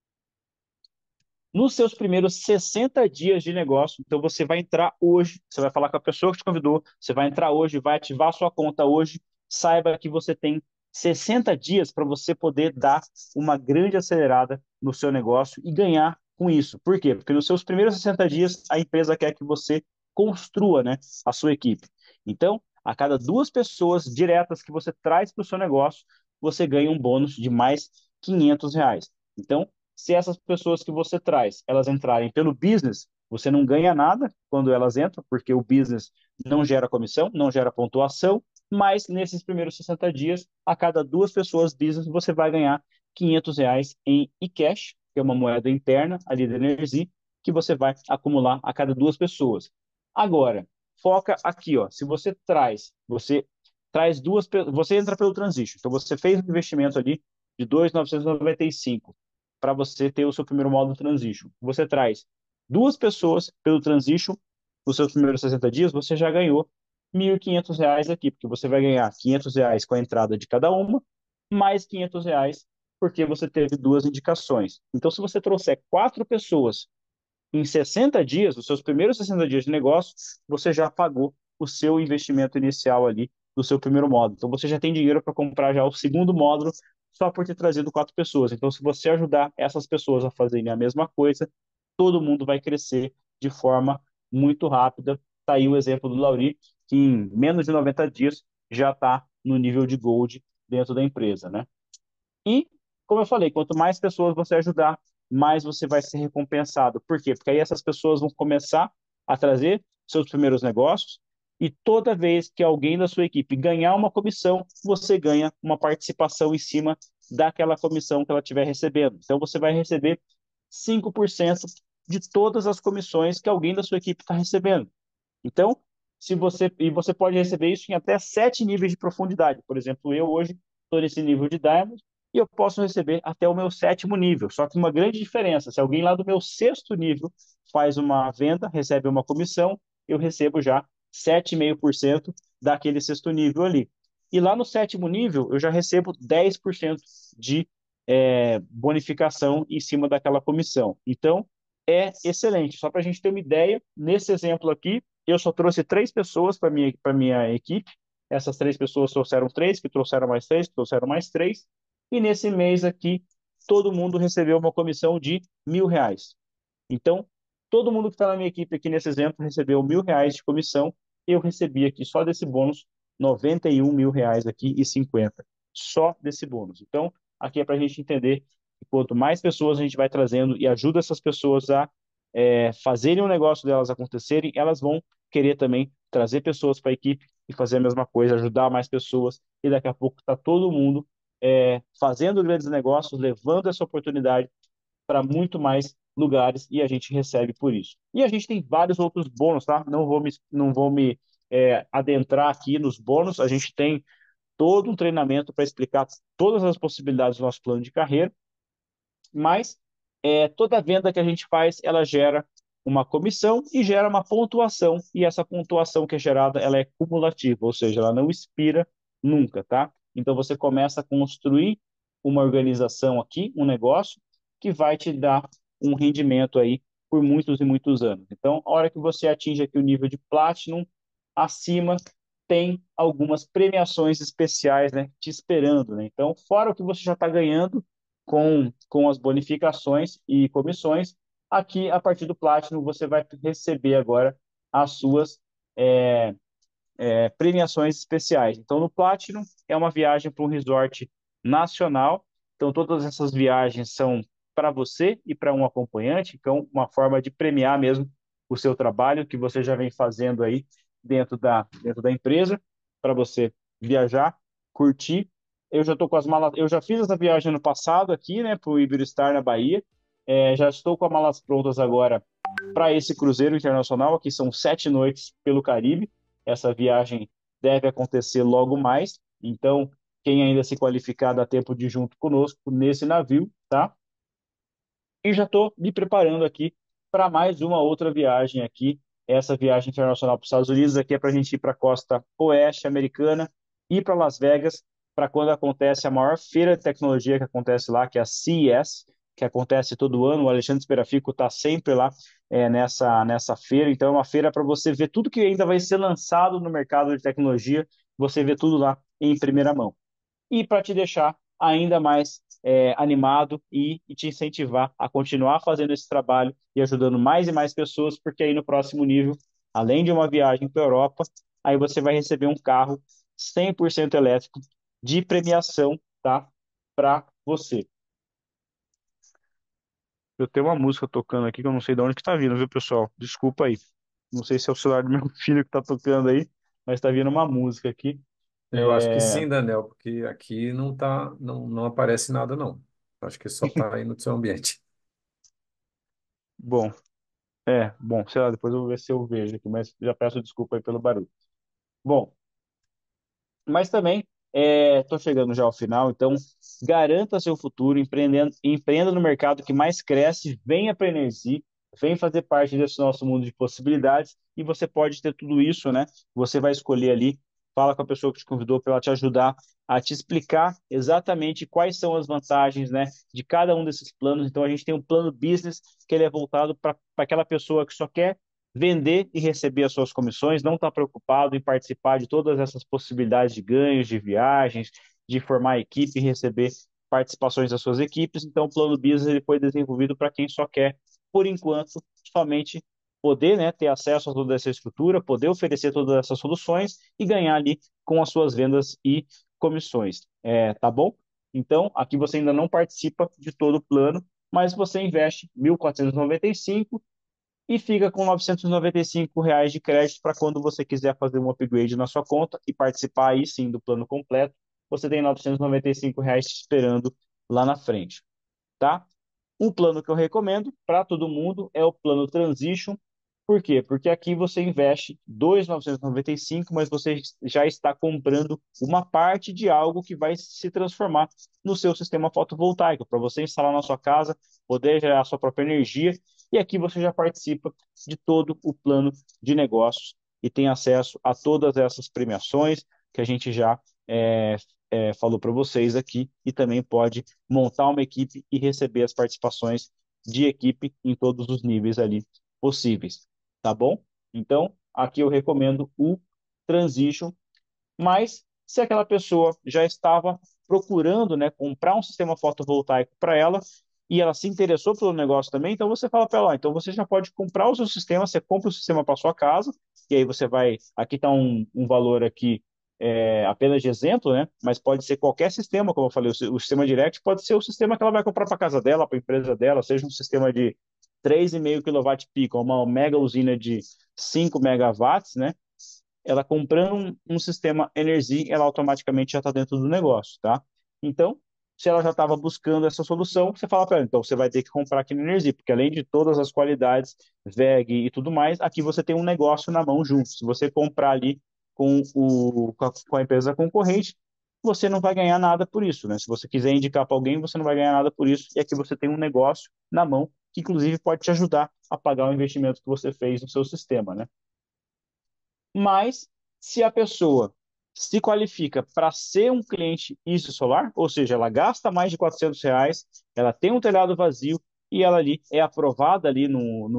Nos seus primeiros 60 dias de negócio, então você vai entrar hoje, você vai falar com a pessoa que te convidou, você vai entrar hoje, vai ativar a sua conta hoje, saiba que você tem 60 dias para você poder dar uma grande acelerada no seu negócio e ganhar com isso. Por quê? Porque nos seus primeiros 60 dias, a empresa quer que você construa, né, a sua equipe. Então, a cada 2 pessoas diretas que você traz para o seu negócio, você ganha um bônus de mais R$ 500. Então, se essas pessoas que você traz, elas entrarem pelo business, você não ganha nada quando elas entram, porque o business não gera comissão, não gera pontuação, mas nesses primeiros 60 dias, a cada 2 pessoas business, você vai ganhar R$ 500 em e-cash, que é uma moeda interna ali da Energy, que você vai acumular a cada 2 pessoas. Agora, foca aqui, ó, se você traz você entra pelo transition, então você fez um investimento ali de 2.995 para você ter o seu primeiro módulo Transition. Você traz 2 pessoas pelo Transition nos seus primeiros 60 dias, você já ganhou R$ 1.500 aqui, porque você vai ganhar R$ 500 com a entrada de cada uma, mais R$ 500 porque você teve 2 indicações. Então, se você trouxer 4 pessoas em 60 dias, os seus primeiros 60 dias de negócio, você já pagou o seu investimento inicial ali do seu primeiro módulo. Então, você já tem dinheiro para comprar já o segundo módulo só por ter trazido 4 pessoas. Então, se você ajudar essas pessoas a fazerem a mesma coisa, todo mundo vai crescer de forma muito rápida. Está aí o exemplo do Lauri, que em menos de 90 dias já está no nível de Gold dentro da empresa, né? E, como eu falei, quanto mais pessoas você ajudar, mais você vai ser recompensado. Por quê? Porque aí essas pessoas vão começar a trazer seus primeiros negócios e toda vez que alguém da sua equipe ganhar uma comissão, você ganha uma participação em cima daquela comissão que ela estiver recebendo. Então, você vai receber 5% de todas as comissões que alguém da sua equipe está recebendo. Então, você pode receber isso em até 7 níveis de profundidade. Por exemplo, eu hoje estou nesse nível de Diamond e eu posso receber até o meu 7º nível. Só que uma grande diferença, se alguém lá do meu 6º nível faz uma venda, recebe uma comissão, eu recebo já 7,5% daquele 6º nível ali. E lá no 7º nível, eu já recebo 10% de bonificação em cima daquela comissão. Então, é excelente. Só para a gente ter uma ideia, nesse exemplo aqui, eu só trouxe 3 pessoas para minha equipe. Essas 3 pessoas trouxeram 3, que trouxeram mais 3, que trouxeram mais 3. E nesse mês aqui, todo mundo recebeu uma comissão de R$ 1.000. Então, todo mundo que está na minha equipe aqui nesse exemplo recebeu R$ 1.000 de comissão. Eu recebi aqui só desse bônus R$ 91.000 aqui e 50. Só desse bônus. Então, aqui é para a gente entender que quanto mais pessoas a gente vai trazendo e ajuda essas pessoas a fazerem o negócio delas acontecerem, elas vão querer também trazer pessoas para a equipe e fazer a mesma coisa, ajudar mais pessoas. E daqui a pouco está todo mundo fazendo grandes negócios, levando essa oportunidade para muito mais lugares e a gente recebe por isso. E a gente tem vários outros bônus, tá? Não vou me adentrar aqui nos bônus. A gente tem todo um treinamento para explicar todas as possibilidades do nosso plano de carreira, mas toda venda que a gente faz, ela gera uma comissão e gera uma pontuação, e essa pontuação que é gerada, ela é cumulativa, ou seja, ela não expira nunca, tá? Então você começa a construir uma organização aqui, um negócio, que vai te dar um rendimento aí por muitos e muitos anos. Então, a hora que você atinge aqui o nível de Platinum, acima tem algumas premiações especiais, né, te esperando, né? Então, fora o que você já está ganhando com as bonificações e comissões, aqui, a partir do Platinum, você vai receber agora as suas premiações especiais. Então, no Platinum, é uma viagem para um resort nacional. Então, todas essas viagens são para você e para um acompanhante. Então, uma forma de premiar mesmo o seu trabalho que você já vem fazendo aí dentro da empresa, para você viajar, curtir. Eu já estou com as malas, eu já fiz essa viagem no passado aqui, né, para o Iberostar na Bahia. Já estou com as malas prontas agora para esse cruzeiro internacional. Aqui são 7 noites pelo Caribe. Essa viagem deve acontecer logo mais. Então, quem ainda se qualificar, dá tempo de ir junto conosco nesse navio, tá? E já estou me preparando aqui para mais uma outra viagem aqui essa viagem internacional para os Estados Unidos. Aqui é para a gente ir para a costa oeste americana, ir para Las Vegas, para quando acontece a maior feira de tecnologia que acontece lá, que é a CES, que acontece todo ano. O Alexandre Esperafico está sempre lá nessa feira. Então, é uma feira para você ver tudo que ainda vai ser lançado no mercado de tecnologia, você vê tudo lá em primeira mão. E para te deixar ainda mais animado e te incentivar a continuar fazendo esse trabalho e ajudando mais e mais pessoas, porque aí no próximo nível, além de uma viagem para a Europa, aí você vai receber um carro 100% elétrico de premiação, tá? Para você. Eu tenho uma música tocando aqui que eu não sei de onde que tá vindo, viu, pessoal? Desculpa aí. Não sei se é o celular do meu filho que tá tocando aí, mas tá vindo uma música aqui. Eu acho que sim, Daniel, porque aqui não aparece nada, não. Acho que só está aí no seu ambiente. Bom, bom, sei lá, depois eu vou ver se eu vejo aqui, mas já peço desculpa aí pelo barulho. Bom, mas também estou chegando já ao final, então garanta seu futuro, empreenda no mercado que mais cresce, venha para a Energy, vem fazer parte desse nosso mundo de possibilidades e você pode ter tudo isso, né? Você vai escolher ali, fala com a pessoa que te convidou para ela te ajudar a te explicar exatamente quais são as vantagens, né, de cada um desses planos. Então a gente tem um plano business que ele é voltado para aquela pessoa que só quer vender e receber as suas comissões, não está preocupado em participar de todas essas possibilidades de ganhos, de viagens, de formar equipe e receber participações das suas equipes. Então, o plano business ele foi desenvolvido para quem só quer, por enquanto, somente poder, né, ter acesso a toda essa estrutura, poder oferecer todas essas soluções e ganhar ali com as suas vendas e comissões. Tá bom? Então, aqui você ainda não participa de todo o plano, mas você investe 1.495 e fica com R$ 995 de crédito para quando você quiser fazer um upgrade na sua conta e participar aí sim do plano completo. Você tem R$ 995 te esperando lá na frente, tá? Um plano que eu recomendo para todo mundo é o plano Transition. Por quê? Porque aqui você investe 2.995, mas você já está comprando uma parte de algo que vai se transformar no seu sistema fotovoltaico, para você instalar na sua casa, poder gerar a sua própria energia, e aqui você já participa de todo o plano de negócios e tem acesso a todas essas premiações que a gente já falou para vocês aqui, e também pode montar uma equipe e receber as participações de equipe em todos os níveis ali possíveis, tá bom? Então, aqui eu recomendo o Transition, mas se aquela pessoa já estava procurando, né, comprar um sistema fotovoltaico para ela e ela se interessou pelo negócio também, então você fala para ela, então você já pode comprar o seu sistema, você compra o sistema para sua casa e aí você vai, aqui está um valor aqui apenas de exemplo, né? Mas pode ser qualquer sistema, como eu falei, o sistema Direct pode ser o sistema que ela vai comprar para casa dela, para a empresa dela, seja um sistema de 3,5 kWp, uma mega usina de 5 megawatts, né? Ela comprando um sistema Energy, ela automaticamente já está dentro do negócio, tá? Então, se ela já estava buscando essa solução, você fala para ela, então você vai ter que comprar aqui no Energy, porque além de todas as qualidades, VEG e tudo mais, aqui você tem um negócio na mão junto. Se você comprar ali com a empresa concorrente, você não vai ganhar nada por isso, né? Se você quiser indicar para alguém, você não vai ganhar nada por isso, e aqui você tem um negócio na mão que inclusive pode te ajudar a pagar o investimento que você fez no seu sistema, né? Mas se a pessoa se qualifica para ser um cliente ISO Solar, ou seja, ela gasta mais de R$ 400, ela tem um telhado vazio e ela ali é aprovada ali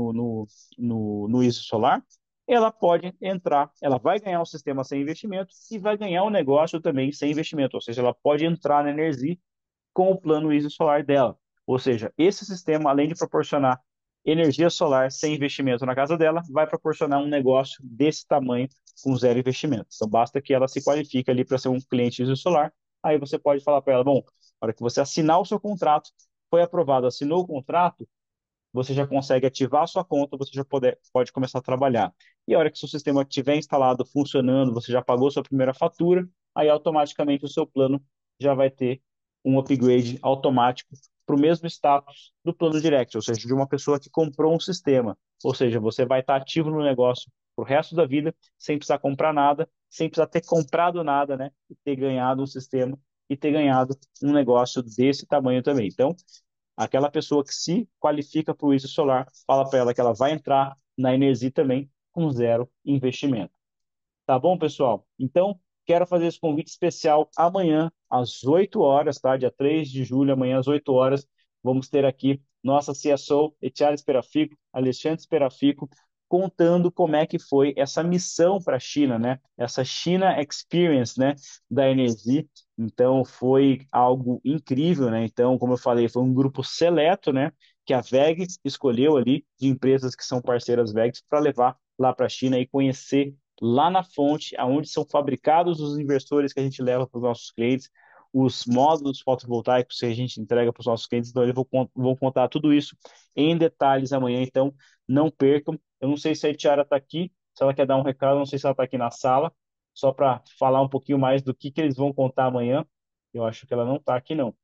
no ISO Solar, ela pode entrar, ela vai ganhar um sistema sem investimento e vai ganhar um negócio também sem investimento, ou seja, ela pode entrar na Energy com o plano ISO Solar dela. Ou seja, esse sistema, além de proporcionar energia solar sem investimento na casa dela, vai proporcionar um negócio desse tamanho com zero investimento. Então, basta que ela se qualifique ali para ser um cliente ISO Solar. Aí você pode falar para ela, bom, na hora que você assinar o seu contrato, foi aprovado, assinou o contrato, você já consegue ativar a sua conta, você já pode começar a trabalhar. E a hora que o seu sistema estiver instalado, funcionando, você já pagou sua primeira fatura, aí automaticamente o seu plano já vai ter um upgrade automático para o mesmo status do plano direct, ou seja, de uma pessoa que comprou um sistema. Ou seja, você vai estar ativo no negócio para o resto da vida, sem precisar comprar nada, sem precisar ter comprado nada, né? E ter ganhado um sistema e ter ganhado um negócio desse tamanho também. Então, aquela pessoa que se qualifica para o ISO Solar, fala para ela que ela vai entrar na Energy também com zero investimento. Tá bom, pessoal? Então, quero fazer esse convite especial amanhã, às 8 horas, tá? Dia 3 de julho, amanhã às 8 horas, vamos ter aqui nossa CSO, Etiara Esperafico, Alexandre Esperafico, contando como é que foi essa missão para a China, né? Essa China Experience, né? Da Energy. Então, foi algo incrível, né? Então, como eu falei, foi um grupo seleto, né? Que a WEG escolheu ali, de empresas que são parceiras WEGs, para levar lá para a China e conhecer lá na fonte, aonde são fabricados os inversores que a gente leva para os nossos clientes, os módulos fotovoltaicos que a gente entrega para os nossos clientes. Então, eles vão contar tudo isso em detalhes amanhã. Então, não percam. Eu não sei se a Tiara está aqui, se ela quer dar um recado, não sei se ela está aqui na sala, só para falar um pouquinho mais do que eles vão contar amanhã. Eu acho que ela não está aqui, não.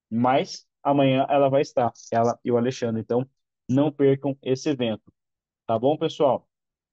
Mas amanhã ela vai estar, ela e o Alexandre. Então, não percam esse evento. Tá bom, pessoal?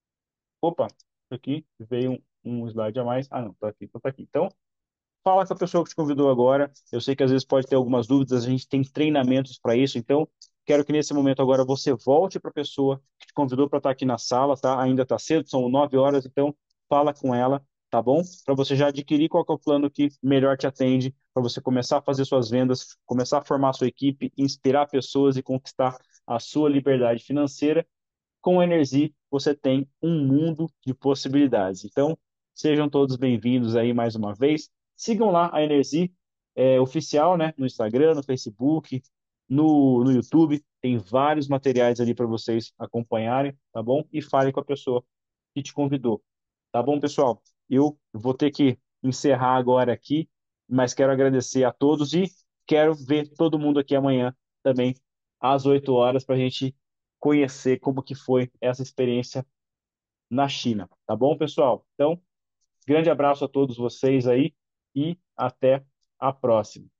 Opa, aqui veio um slide a mais. Ah, não, tá aqui, então tá aqui. Então, fala com a pessoa que te convidou agora. Eu sei que às vezes pode ter algumas dúvidas, a gente tem treinamentos para isso, então quero que nesse momento agora você volte para a pessoa que te convidou para estar aqui na sala, tá? Ainda tá cedo, são 9 horas, então fala com ela, tá bom? Para você já adquirir qual que é o plano que melhor te atende, para você começar a fazer suas vendas, começar a formar a sua equipe, inspirar pessoas e conquistar a sua liberdade financeira. Com a Energy, você tem um mundo de possibilidades. Então, sejam todos bem-vindos aí mais uma vez. Sigam lá a Energy oficial, né? No Instagram, no Facebook, no YouTube. Tem vários materiais ali para vocês acompanharem, tá bom? E fale com a pessoa que te convidou. Tá bom, pessoal? Eu vou ter que encerrar agora aqui, mas quero agradecer a todos e quero ver todo mundo aqui amanhã também, às 8 horas, para a gente conhecer como que foi essa experiência na China. Tá bom, pessoal? Então, grande abraço a todos vocês aí e até a próxima.